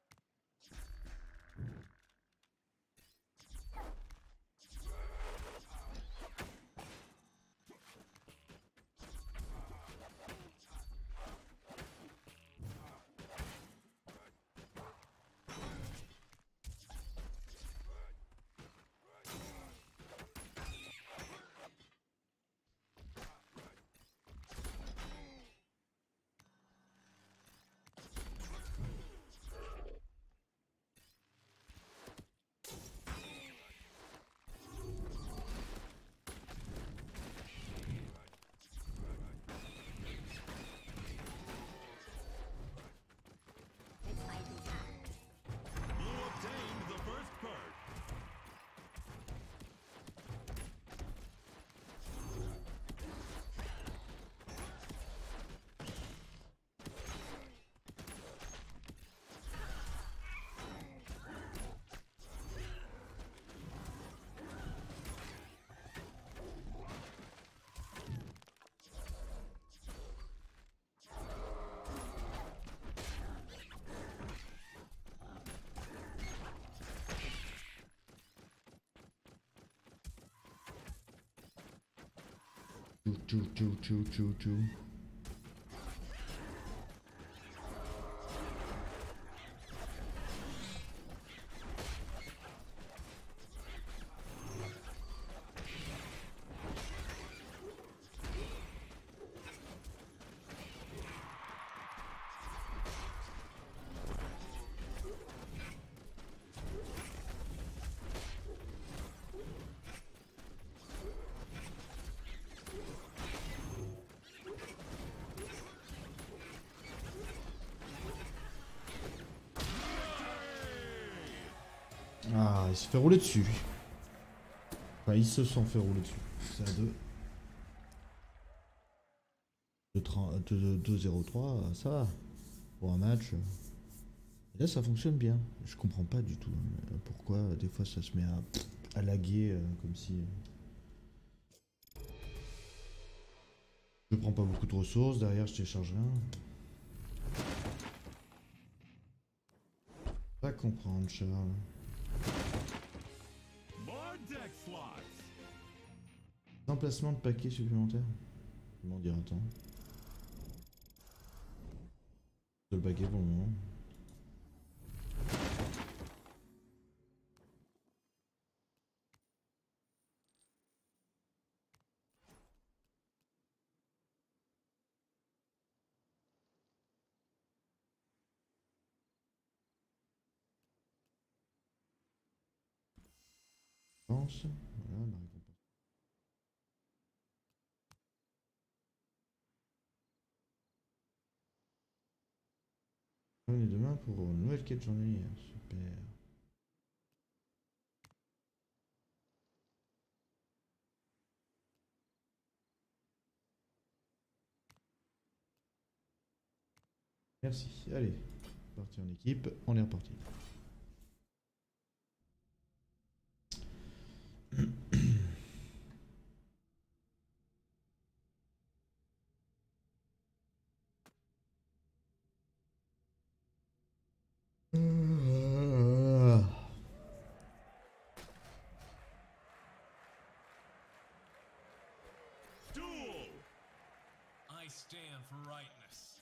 Exciting times. You obtained the first card. Tchou. Ah, il se fait rouler dessus. Enfin, ils se sont fait rouler dessus. C'est à 2. 2-0-3, ça va. Pour un match. Et là, ça fonctionne bien. Je comprends pas du tout pourquoi des fois ça se met à laguer comme si. Je prends pas beaucoup de ressources. Derrière, je télécharge rien. Pas comprendre, Charles. More deck slots. Emplacement de paquets supplémentaires. Comment dire, attends. Seul paquet pour le moment. Pense. Voilà ma récompense. On est demain pour une nouvelle quête journalière. Super. Merci. Allez, parti en équipe. On est reparti. Duel. I stand for rightness.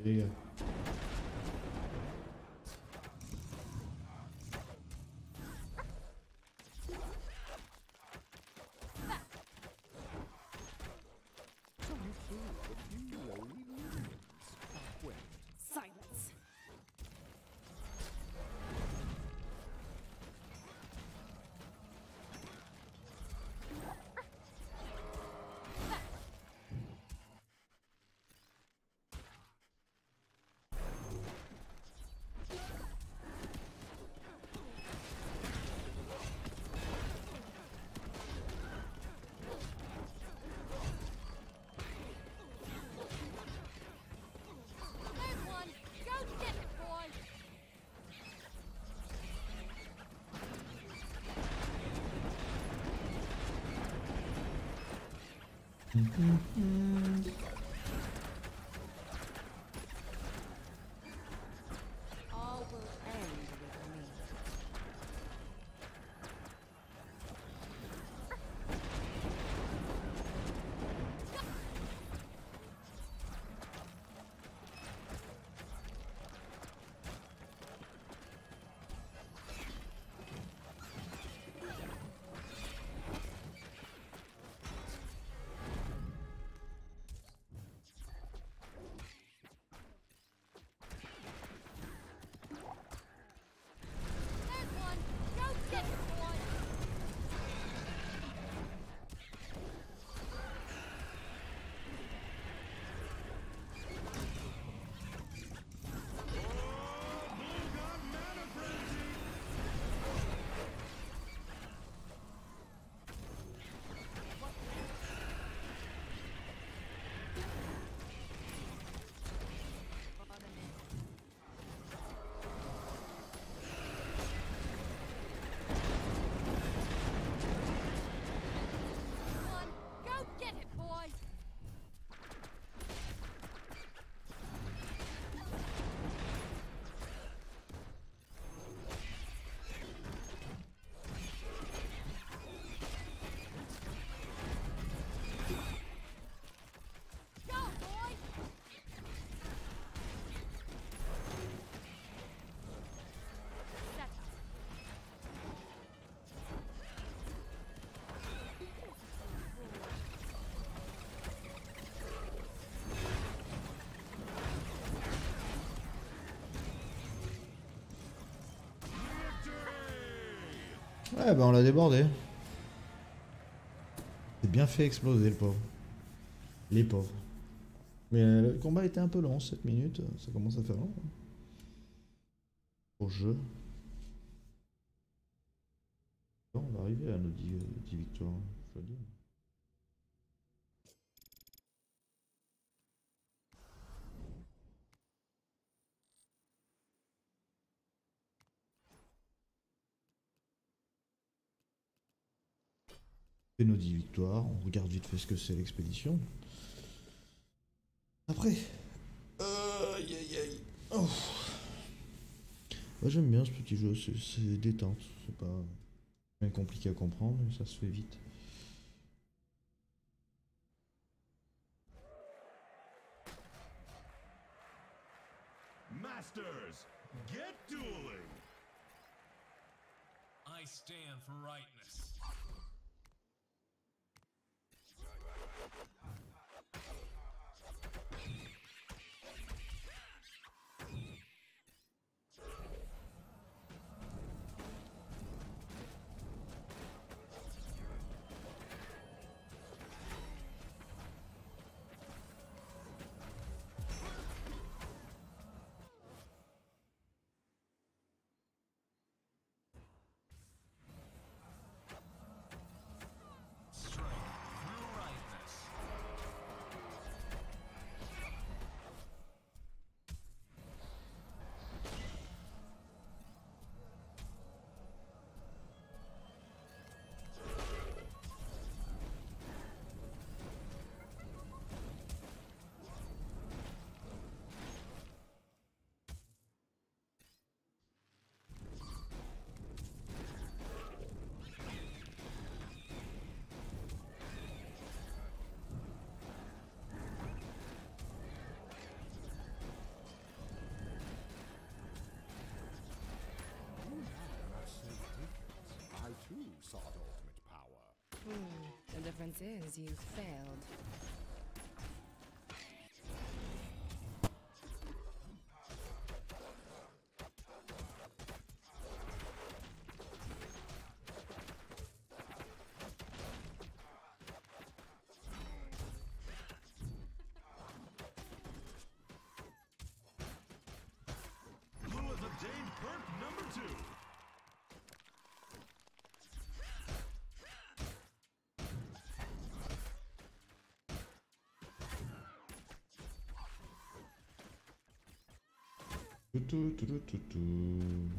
Les gars. Don't feel the few lowly minions are quick. Silence. There's one. Go get it, boy. All will end with me. There's one. Go get it, boy. Blue got mana frenzy! One. Go get it, boy. Go, boy. Set up. Ouais, bah on l'a débordé. C'est bien fait exploser le pauvre. Les pauvres. Mais le combat était un peu long, 7 minutes, ça commence à faire long. Au jeu. Bon, on va arriver à nos 10 victoires, je dois dire. On fait nos 10 victoires, on regarde vite fait ce que c'est l'expédition. Après. Aïe aïe aïe. Oh. Moi j'aime bien ce petit jeu, c'est détente, c'est pas bien compliqué à comprendre, mais ça se fait vite. Masters, get dueling! I stand for rightness. difference is you failed. Lewis obtained perk number 2. Tout.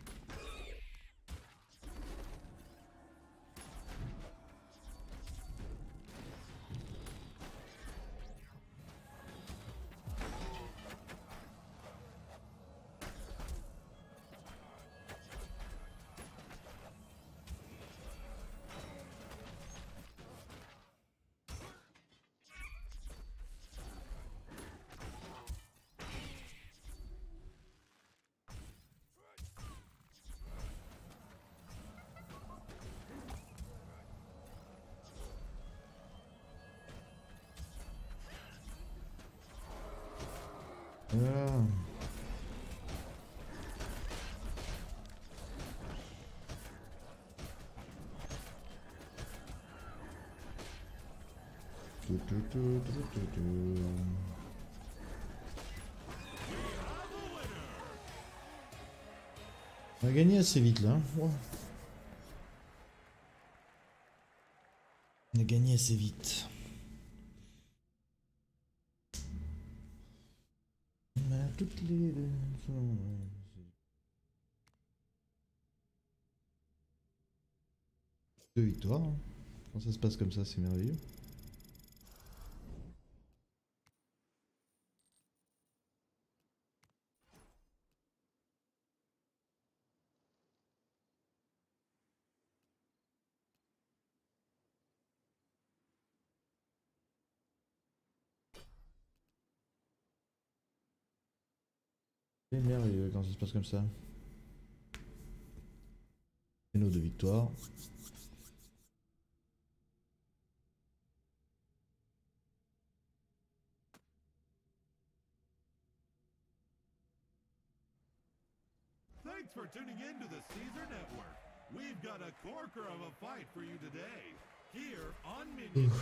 Ah. Tout. On a gagné assez vite là. Wow. On a gagné assez vite. On a toutes les... Deux victoires. Hein. Quand ça se passe comme ça, c'est merveilleux. C'est merveilleux quand ça se passe comme ça. Et nos deux victoires. Thanks for tuning in to the Caesar Network. We've got a corker of a fight for you today, here on Minion.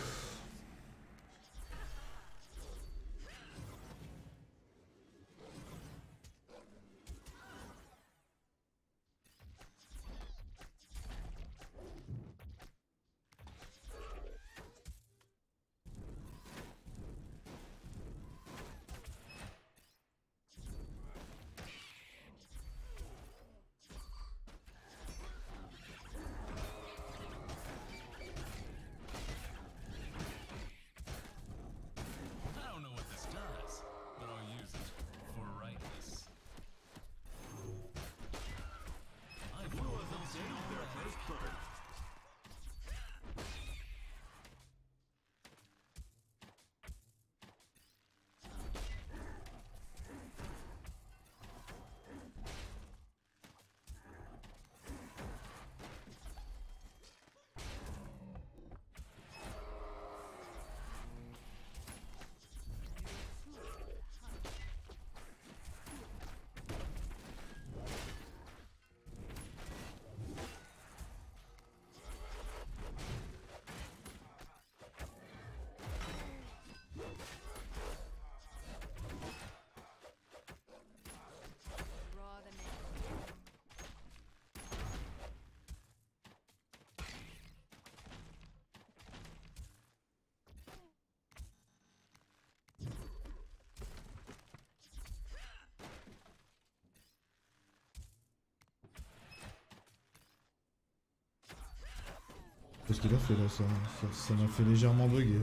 I don't know what this does, but I'll use it for rightness. I Lewis follow those obtained their first perk. Draw the net. Qu'est-ce qu'il a fait là, ça m'a fait légèrement bugger.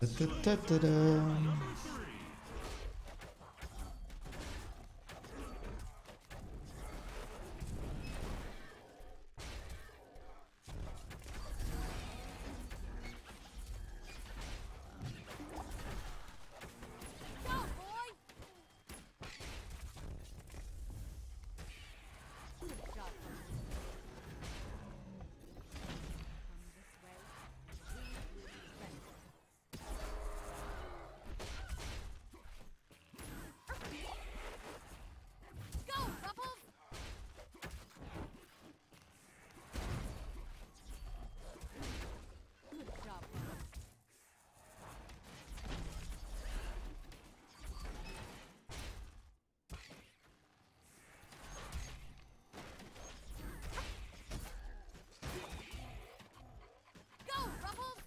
Ta-ta-ta-ta-da. Go, boy! Good job, Rosie. Come this way, and we will be ready. Go, Ruffles! Good job, Ruffles. Go, Ruffles!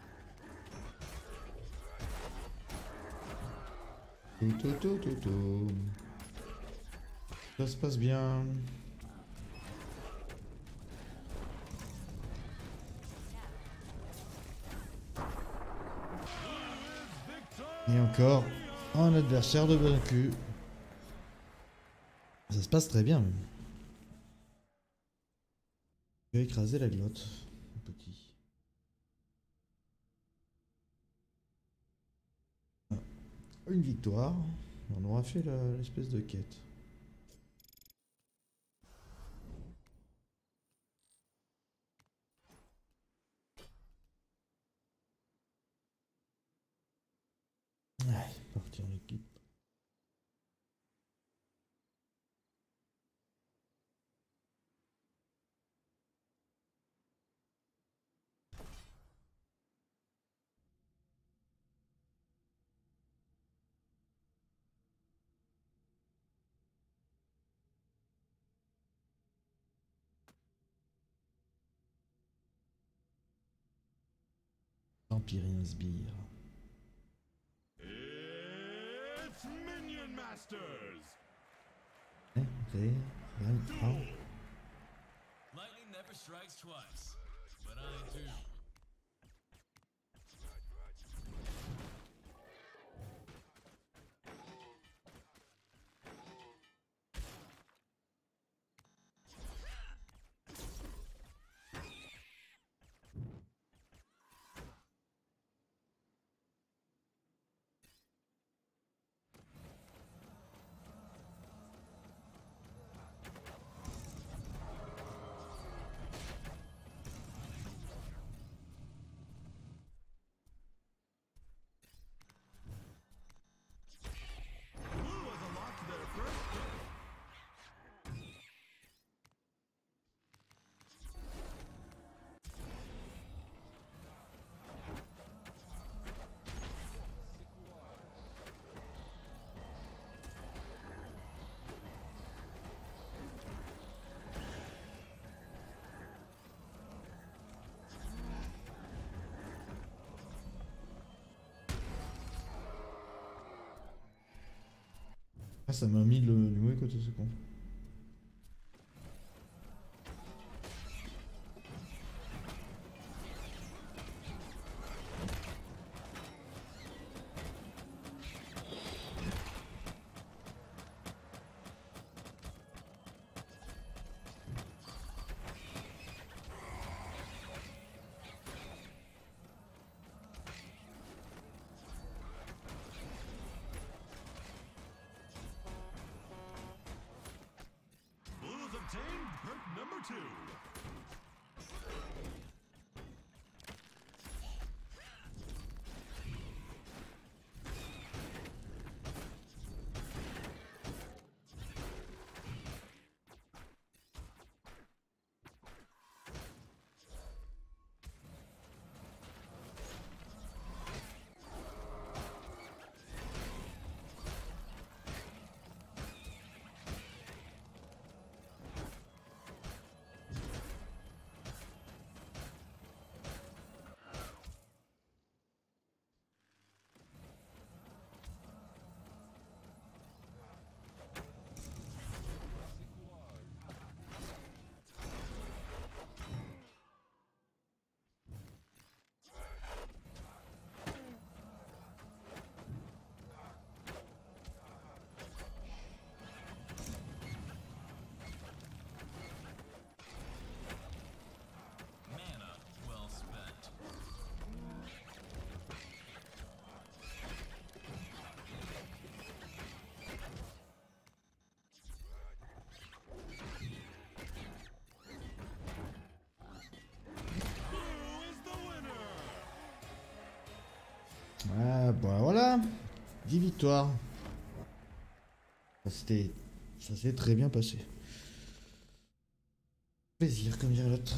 Tout. Ça se passe bien. Et encore un adversaire de vaincu. Ça se passe très bien même. Je vais écraser la glotte. Petit. Ah. Une victoire. On aura fait l'espèce de quête. Allez, partir en équipe. Empyrien sbire. It's Minion Masters! Lightning never strikes twice, but I do. Blue has unlocked their first kill. Ah, ça m'a mis du mauvais côté ce con. Blue has obtained perk number 2. Ah, bah voilà. 10 victoires. Ça s'est très bien passé. Plaisir, comme dirait l'autre.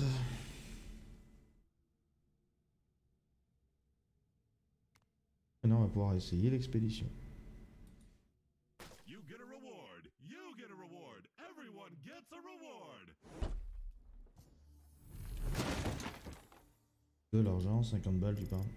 Maintenant, on va pouvoir essayer l'expédition. You get a reward. You get a reward. Everyone gets a reward. De l'argent, 50 balles, tu parles.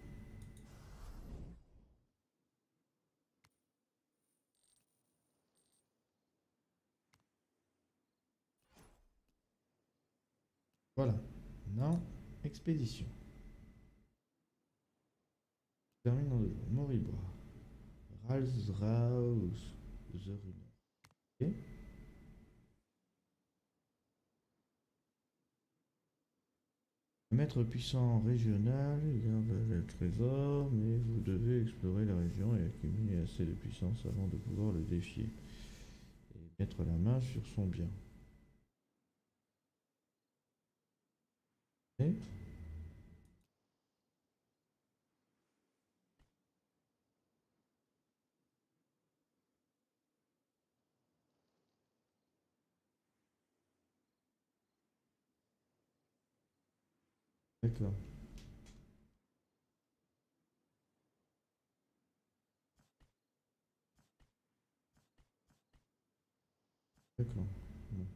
Voilà. Non, expédition. Termine dans 2 jours. Moribois. Ralsraus. The Runner. Ok. Maître puissant régional, garde le trésor, mais vous devez explorer la région et accumuler assez de puissance avant de pouvoir le défier. Et mettre la main sur son bien. Et d'accord. D'accord. Bon.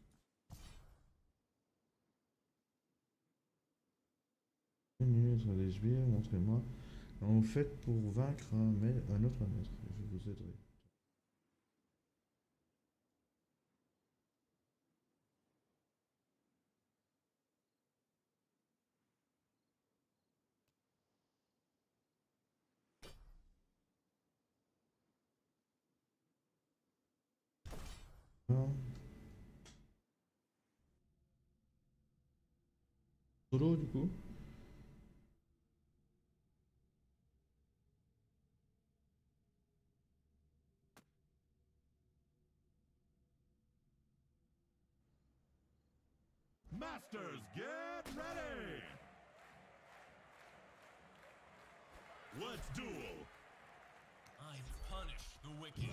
Être des sbires, montrez-moi. En fait, pour vaincre un autre maître, je vous aiderai. Ah. Solo, du coup. Masters, get ready. Let's duel. I punish the wicked.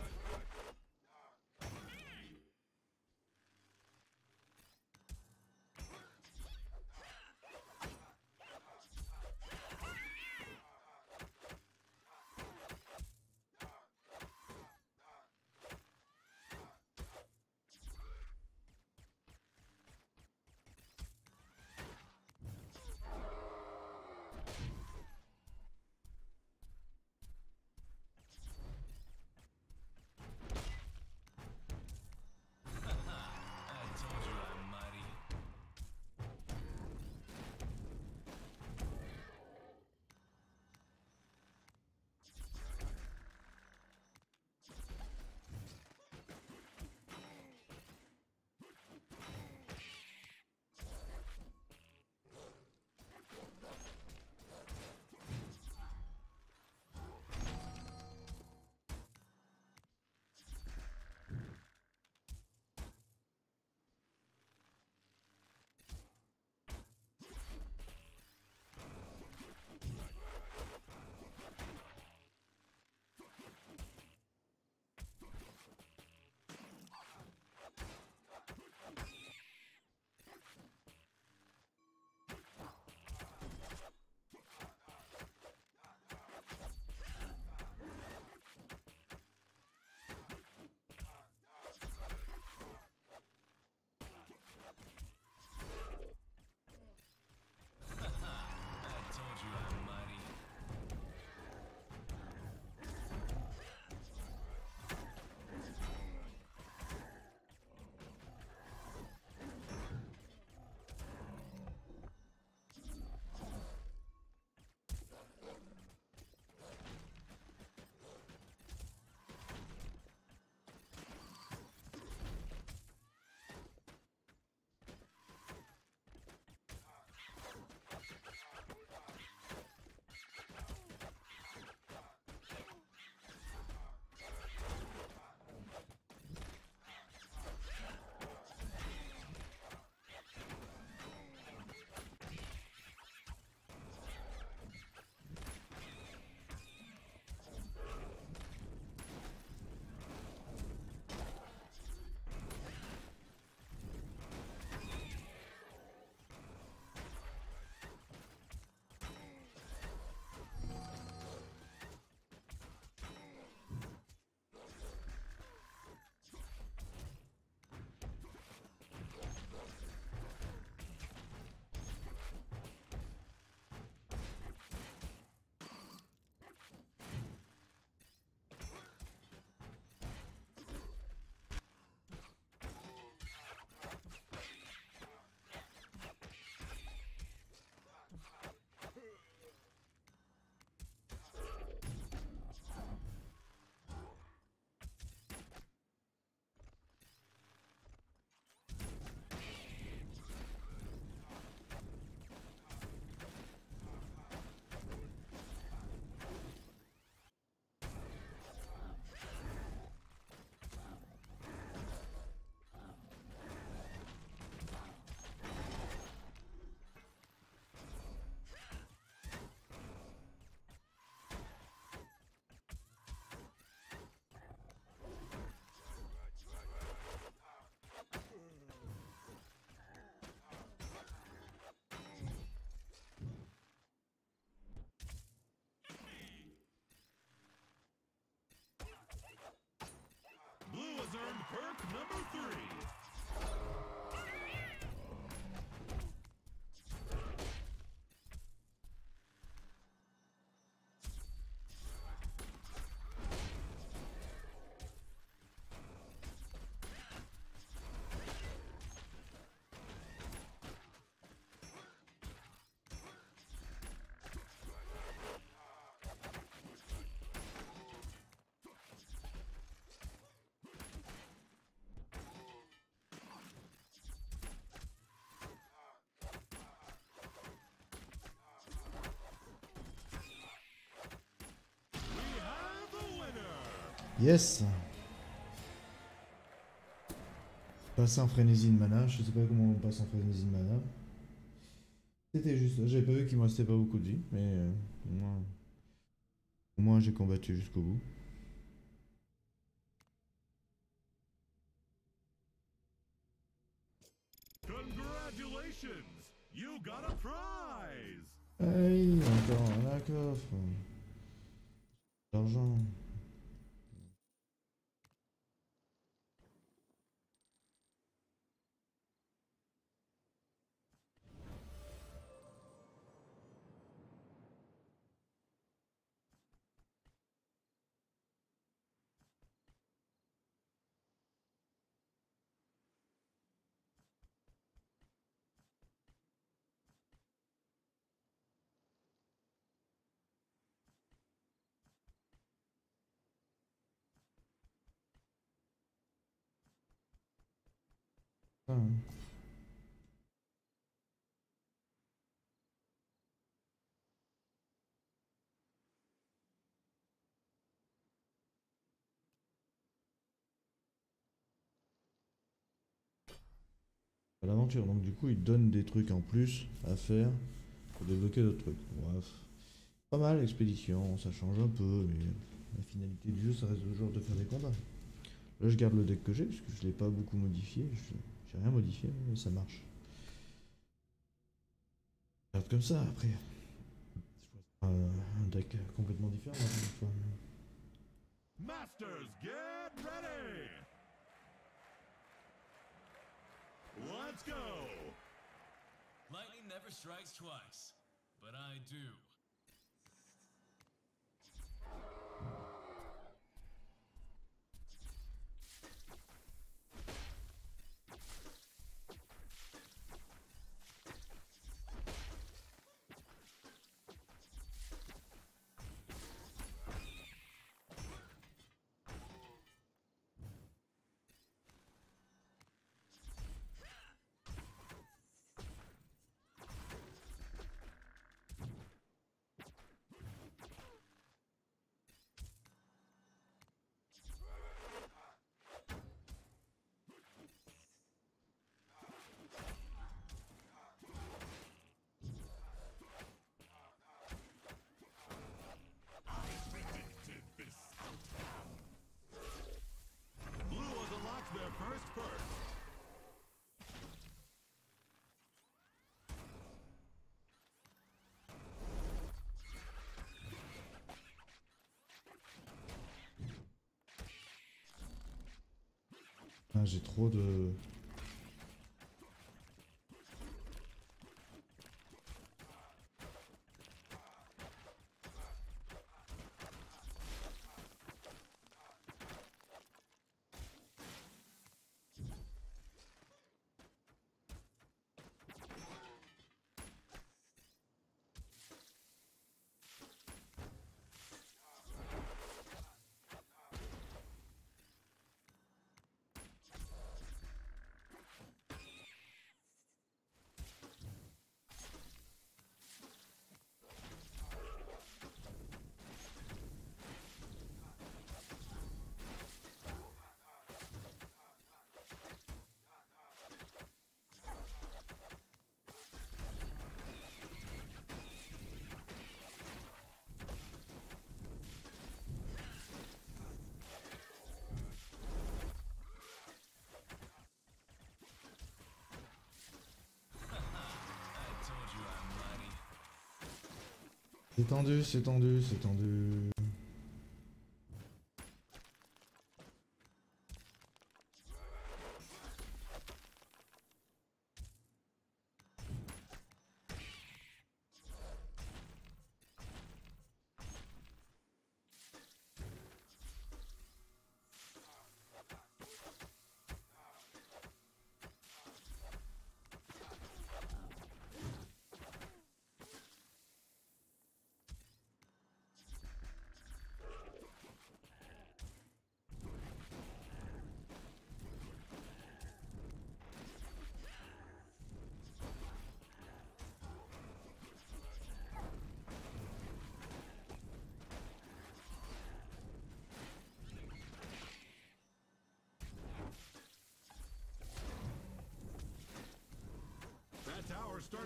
Yes. Passer en frénésie de mana, je sais pas comment on passe en frénésie de mana. C'était juste, j'avais pas vu qu'il me restait pas beaucoup de vie, mais au moins j'ai combattu jusqu'au bout. Congratulations! You got a prize! Hey, encore un coffre. L'argent. Ah. À l'aventure, donc du coup il donne des trucs en plus à faire pour débloquer d'autres trucs. Bref, pas mal l'expédition, ça change un peu, mais la finalité du jeu ça reste toujours de faire des combats. Là je garde le deck que j'ai parce que je l'ai pas beaucoup modifié, j'ai rien modifié mais ça marche. Je garde comme ça après. Un deck complètement différent la prochaine fois. Masters, get ready! Let's go! Lightning never strikes twice, but I do. Blue has unlocked their first perk. Ah, j'ai trop de... I told you I'm mighty. C'est tendu, c'est tendu, c'est tendu.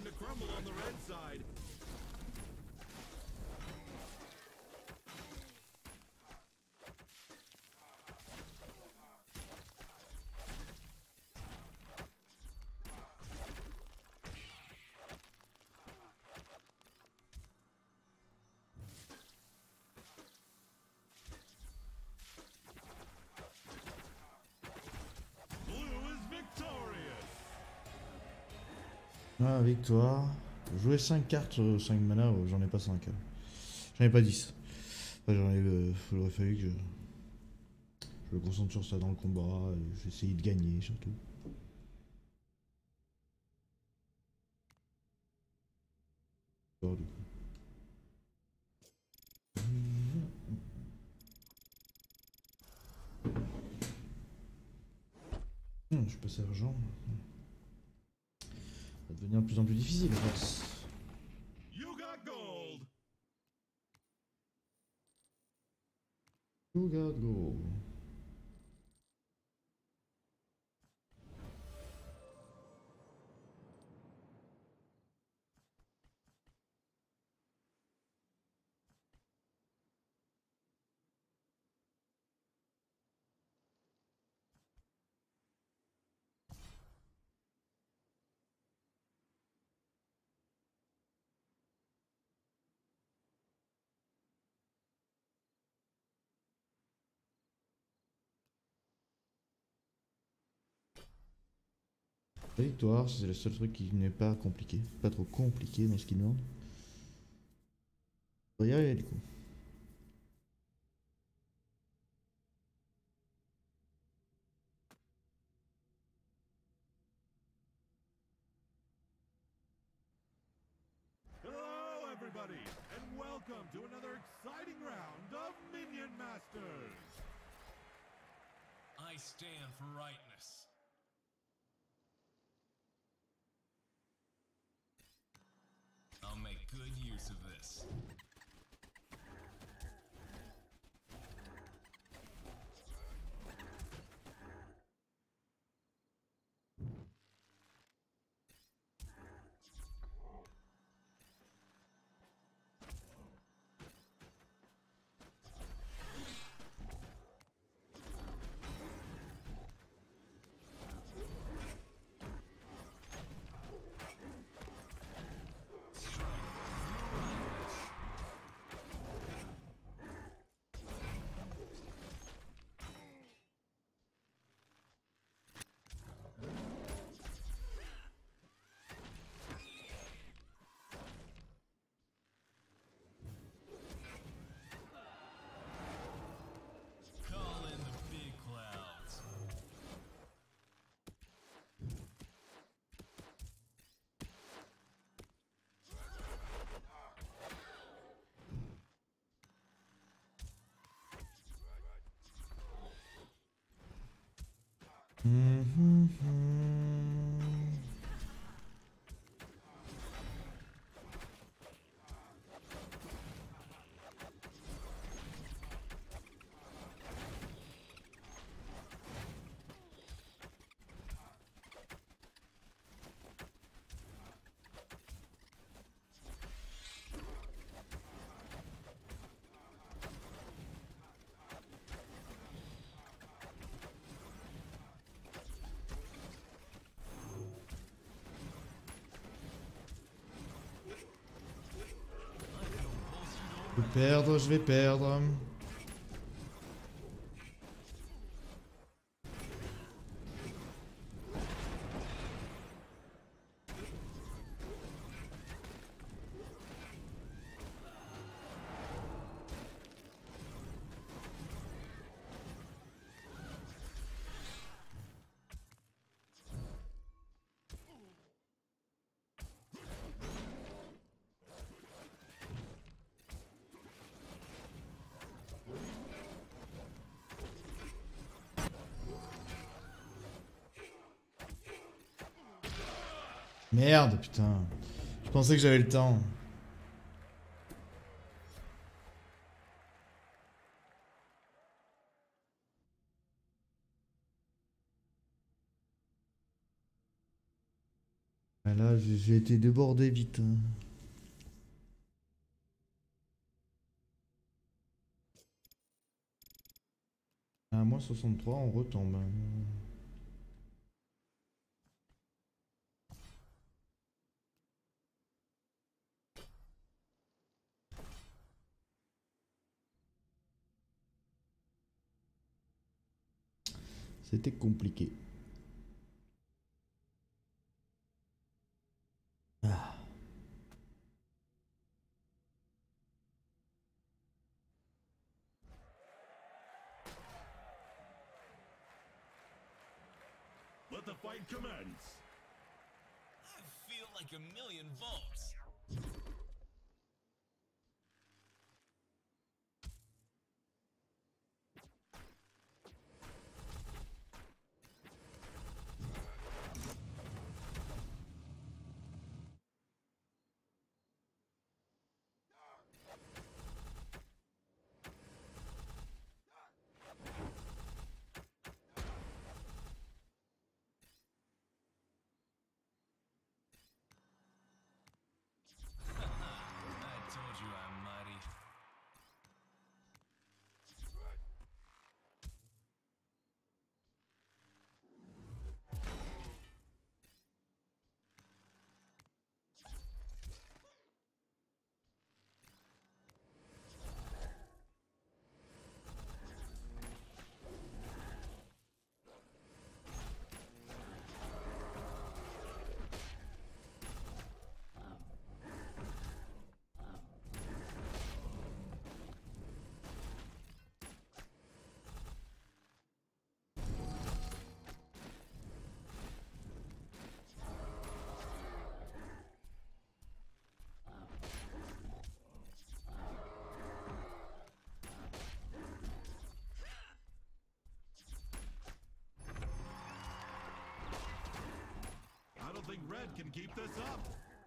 to crumble on the red side. Blue is victorious. Ah, victoire. Jouer 5 cartes sur 5 mana, j'en ai pas 5. J'en ai pas 10. Enfin, il aurait fallu que je me concentre sur ça dans le combat. J'essaye de gagner surtout. Du coup. Je suis passé argent. Ça va devenir de plus en plus difficile en fait. You got gold. You got gold. La victoire, c'est le seul truc qui n'est pas compliqué. Pas trop compliqué dans ce qu'il demande. On va y arriver du coup. Hello, everybody, and welcome to another exciting round of Minion Masters. I stand for rightness. I'll make good use of this. Call in the big clouds. Je vais perdre, je vais perdre. Merde, putain. Je pensais que j'avais le temps. Là, j'ai été débordé vite. Hein. À moins 63, on retombe. Hein. C'était compliqué. Ah. Let the fight commence. I feel like a million volts. I told you I'm mighty. I don't think Red can keep this up.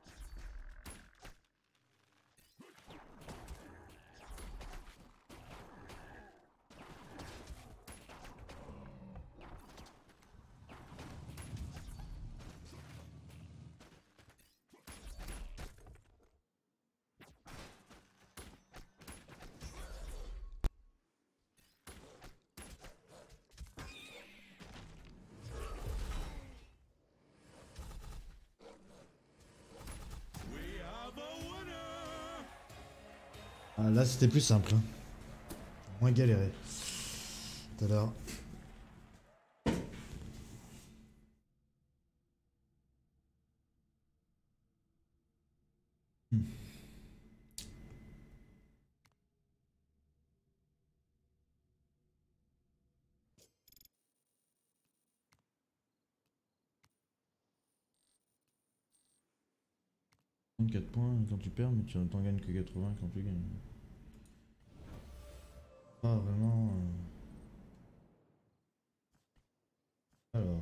We have a winner. Ah, là, c'était plus simple. Hein. Moins galéré. Tout à l'heure. Hmm. 4 points quand tu perds, mais tu n'en gagnes que 80 quand tu gagnes. Ah, vraiment. Alors.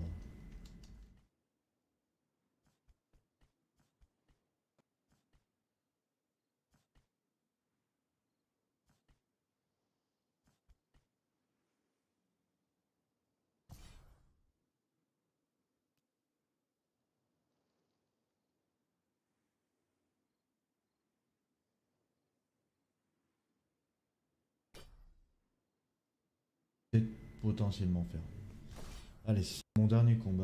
Peut-être potentiellement faire. Allez, c'est mon dernier combat.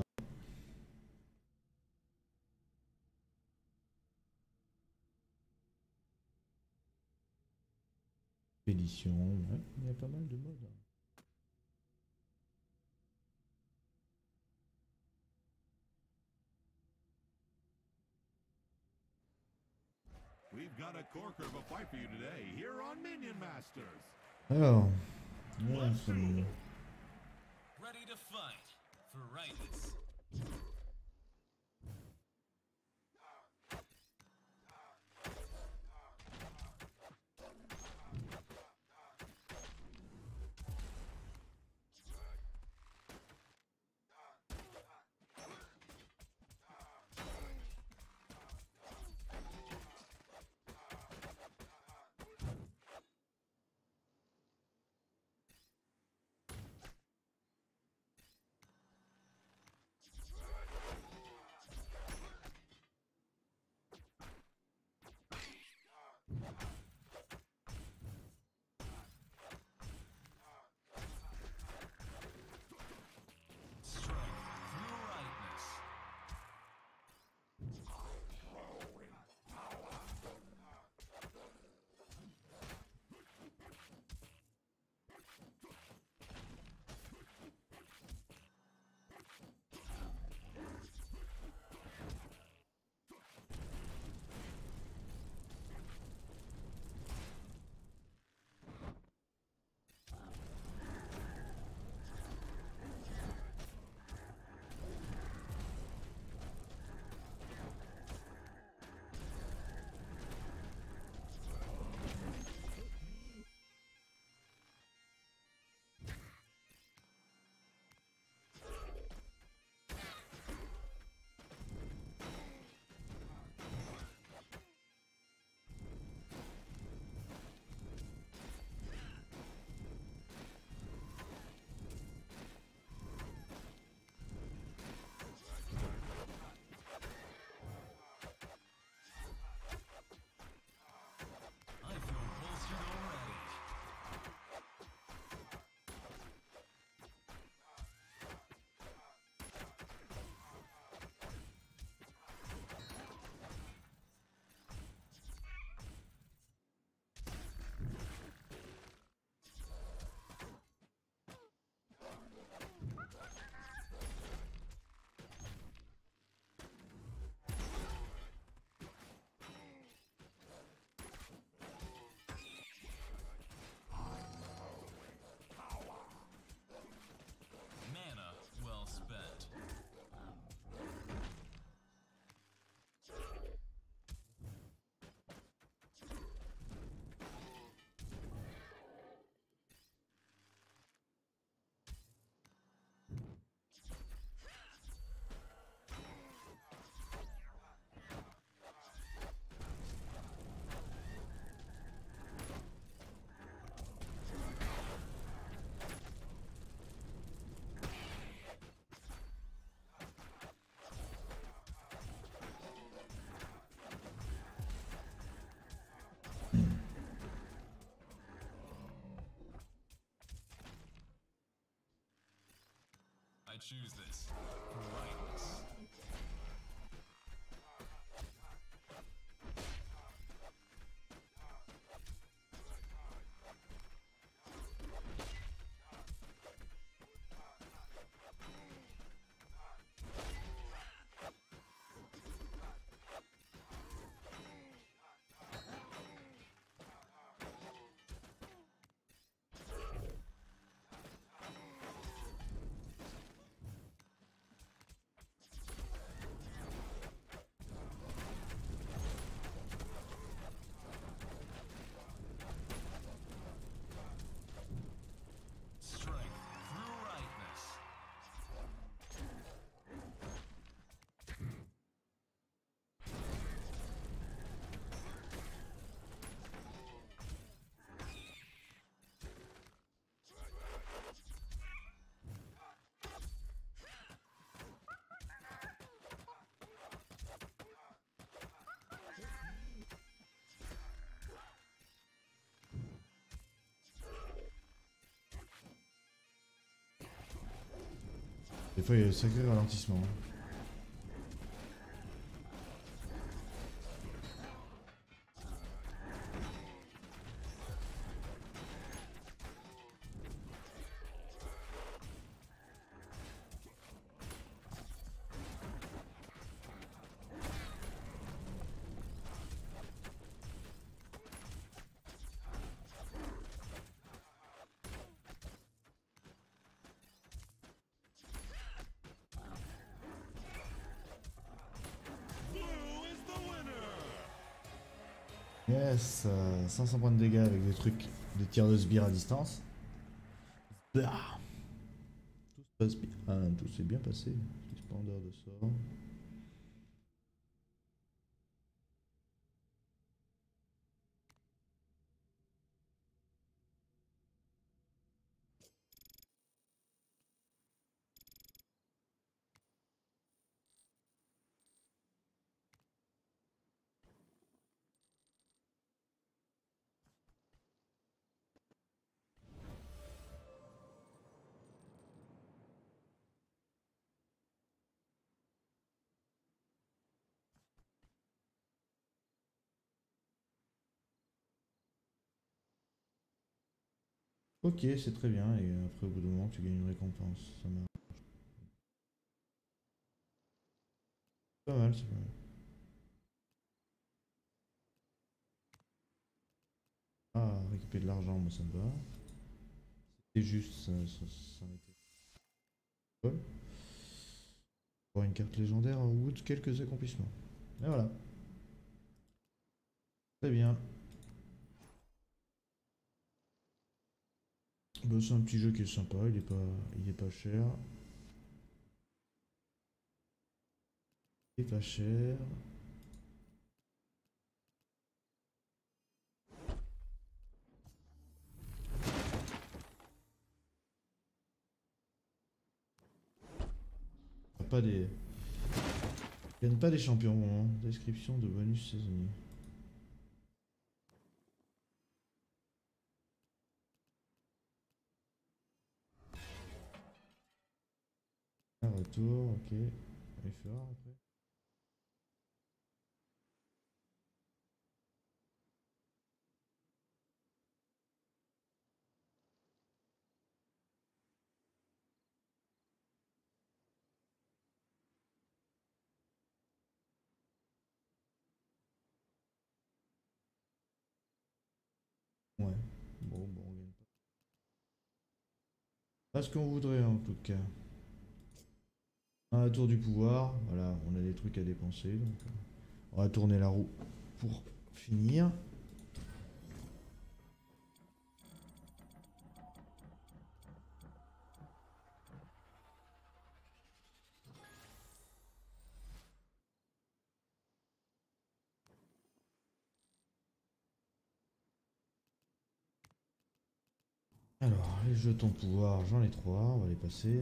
Expédition, ouais, il y a pas mal de modes. We've got a corker of a fight for you today here on Minion Masters. Alors, voilà, Let's ça do me- it. Ready to fight for rightness. choose this for rightness. Strength through rightness. Des fois, il y a des sacrés ralentissements. Blue is the winner! Yes, 500 points de dégâts avec des trucs de tir de sbire à distance. Ah. Tout se passe bien. Ah, tout s'est bien passé. Suspendeur de sort. Ok, c'est très bien. Et après, au bout d'un moment, tu gagnes une récompense. Ça marche. Pas mal, c'est pas mal. Ah, récupérer de l'argent, moi ça me va. C'était juste, ça m'était cool. Avoir une carte légendaire au bout de quelques accomplissements. Et voilà. Très bien. Bah, c'est un petit jeu qui est sympa, il est pas cher. Il est pas cher. Pas des... Il gagne pas des champions, hein. Description de bonus saisonnier. Un retour, ok. Effort après. Ouais. Bon, on gagne pas ce qu'on voudrait en tout cas. Un tour du pouvoir, voilà, on a des trucs à dépenser, donc on va tourner la roue pour finir. Alors, les jetons pouvoir, j'en ai 3, on va les passer.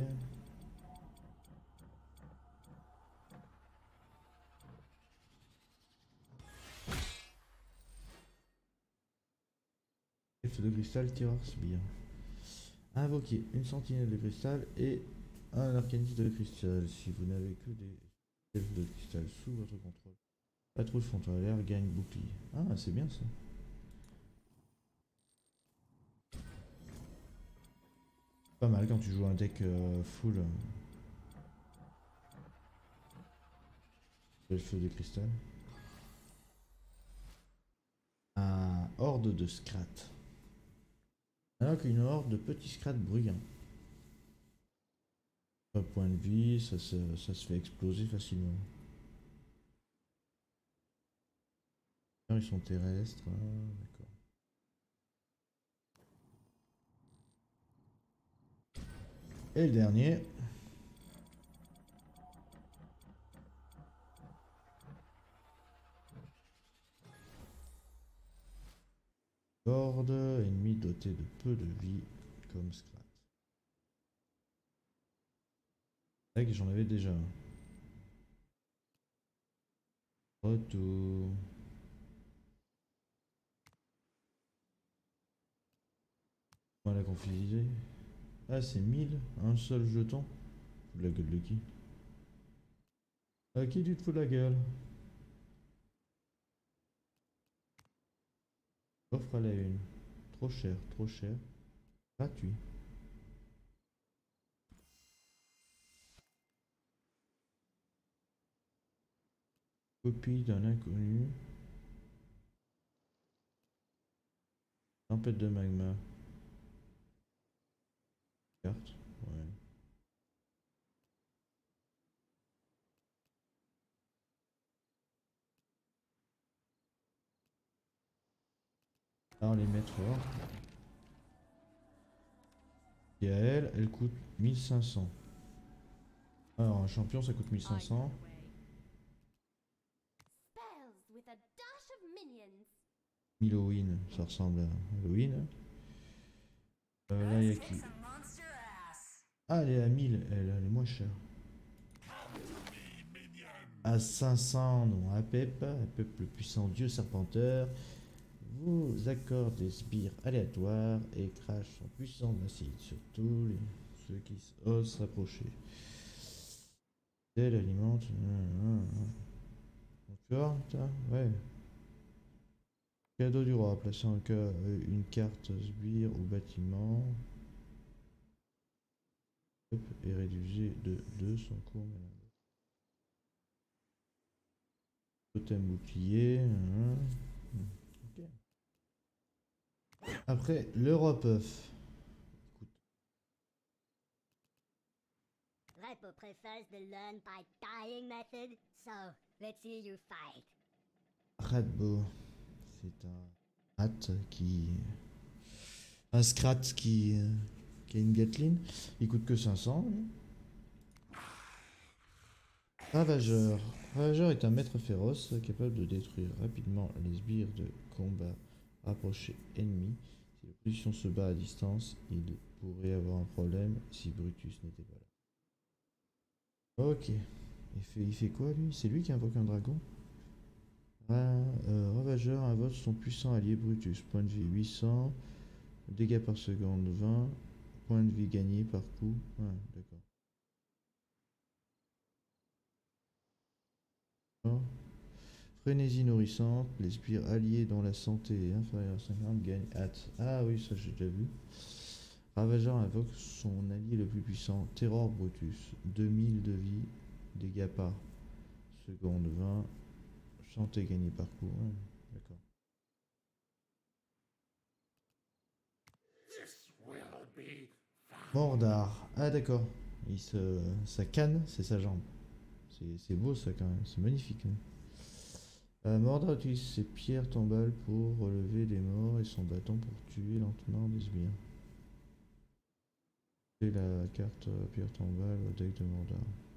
Feu de cristal, tireur sbire. Invoquer une sentinelle de cristal et un arcaniste de cristal. Si vous n'avez que des elfes de cristal sous votre contrôle, la trousse frontalière gagne bouclier. Ah, c'est bien ça. Pas mal quand tu joues un deck full elfes de cristal. Un horde de scrat. Alors qu'une horde de petits scrats bruyants. Pas point de vie, ça se fait exploser facilement. Ils sont terrestres, ah, d'accord. Et le dernier. Horde ennemi doté de peu de vie comme Scrat. C'est vrai que j'en avais déjà un. Retour. Voilà, confiser. Ah, c'est 1000, un seul jeton. Fous de la gueule de qui? À qui tu te fous de la gueule? Offre à la une. Trop cher, trop cher. Gratuit. Copie d'un inconnu. Tempête de magma. Carte. Ouais. Alors les mettre hors. Et à elle, elle coûte 1500. Alors un champion ça coûte 1500. Spells with a dash of minions. 1000 Halloween, ça ressemble à Halloween. Là il y a qui? Ah elle est à 1000, elle est moins chère. À 500, non, à Pep, un peuple puissant dieu serpenteur, vous accorde des sbires aléatoires et crache son puissant acide sur tous ceux qui osent s'approcher. Elle alimente. Encore, ouais. Cadeau du roi, placez une carte sbire ou bâtiment. Et réduisez de 2 son cours. Totem bouclier. Okay. Après, l'Europe. Repo prefers the learn by dying method, so let's see you fight. Radbo, c'est un rat qui. Un scrat qui a une Gatling. Il coûte que 500. Ravageur. Ravageur est un maître féroce capable de détruire rapidement les sbires de combat rapprochés ennemis. Si l'opposition se bat à distance, il pourrait avoir un problème si Brutus n'était pas là. Ok. Il fait quoi lui? C'est lui qui invoque un dragon? Ravageur invoque son puissant allié Brutus. Point de vie 800. Dégâts par seconde 20. Point de vie gagné par coup. Ouais, d'accord. Frénésie nourrissante, les sbires alliés dont la santé est inférieure à 50 gagnent hâte. Ah oui, ça j'ai déjà vu. Ravageur invoque son allié le plus puissant, Terror Brutus. 2000 de vie, dégâts par seconde 20, santé gagnée par coup. Ouais, d'accord. Mordar. Ah d'accord. Sa canne, c'est sa jambe. C'est beau ça quand même, c'est magnifique. Mordar utilise ses pierres tombales pour relever les morts et son bâton pour tuer lentement des sbires. C'est la carte pierre tombale au deck de Mordar.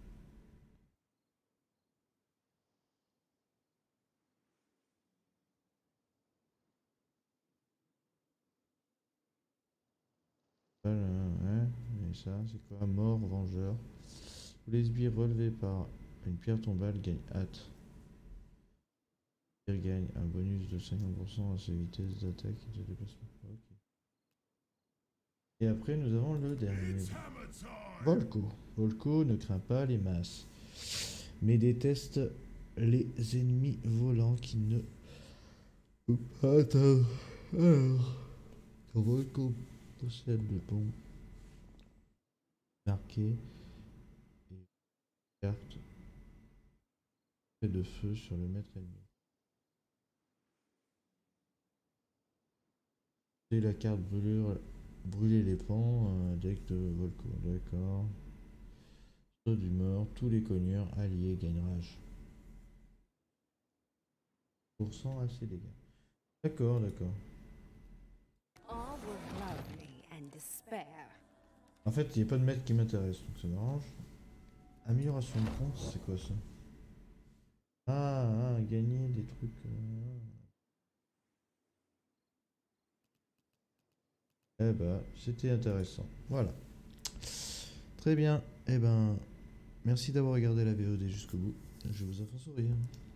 Et ça, c'est quoi? Mort, vengeur. Les sbires relevés par une pierre tombale gagnent hâte. Il gagne un bonus de 50% à ses vitesses d'attaque et de déplacement. Ok. Et après, nous avons le dernier. Volko. Volko ne craint pas les masses, mais déteste les ennemis volants qui ne peuvent pas atteindre. Alors, quand Volko possède le pont marqué et carte de feu sur le maître ennemi. Et la carte brûlure, brûler les pans, deck de Volko, d'accord. Saut du mort, tous les cogneurs alliés gagnent rage. % à ses dégâts. D'accord, d'accord. All were lovely and despair. En fait, il n'y a pas de maître qui m'intéresse, donc ça m'arrange. Amélioration de compte, c'est quoi ça? Ah, gagner des trucs. Eh ben, c'était intéressant. Voilà. Très bien. Eh ben, merci d'avoir regardé la VOD jusqu'au bout. Je vous en fais sourire.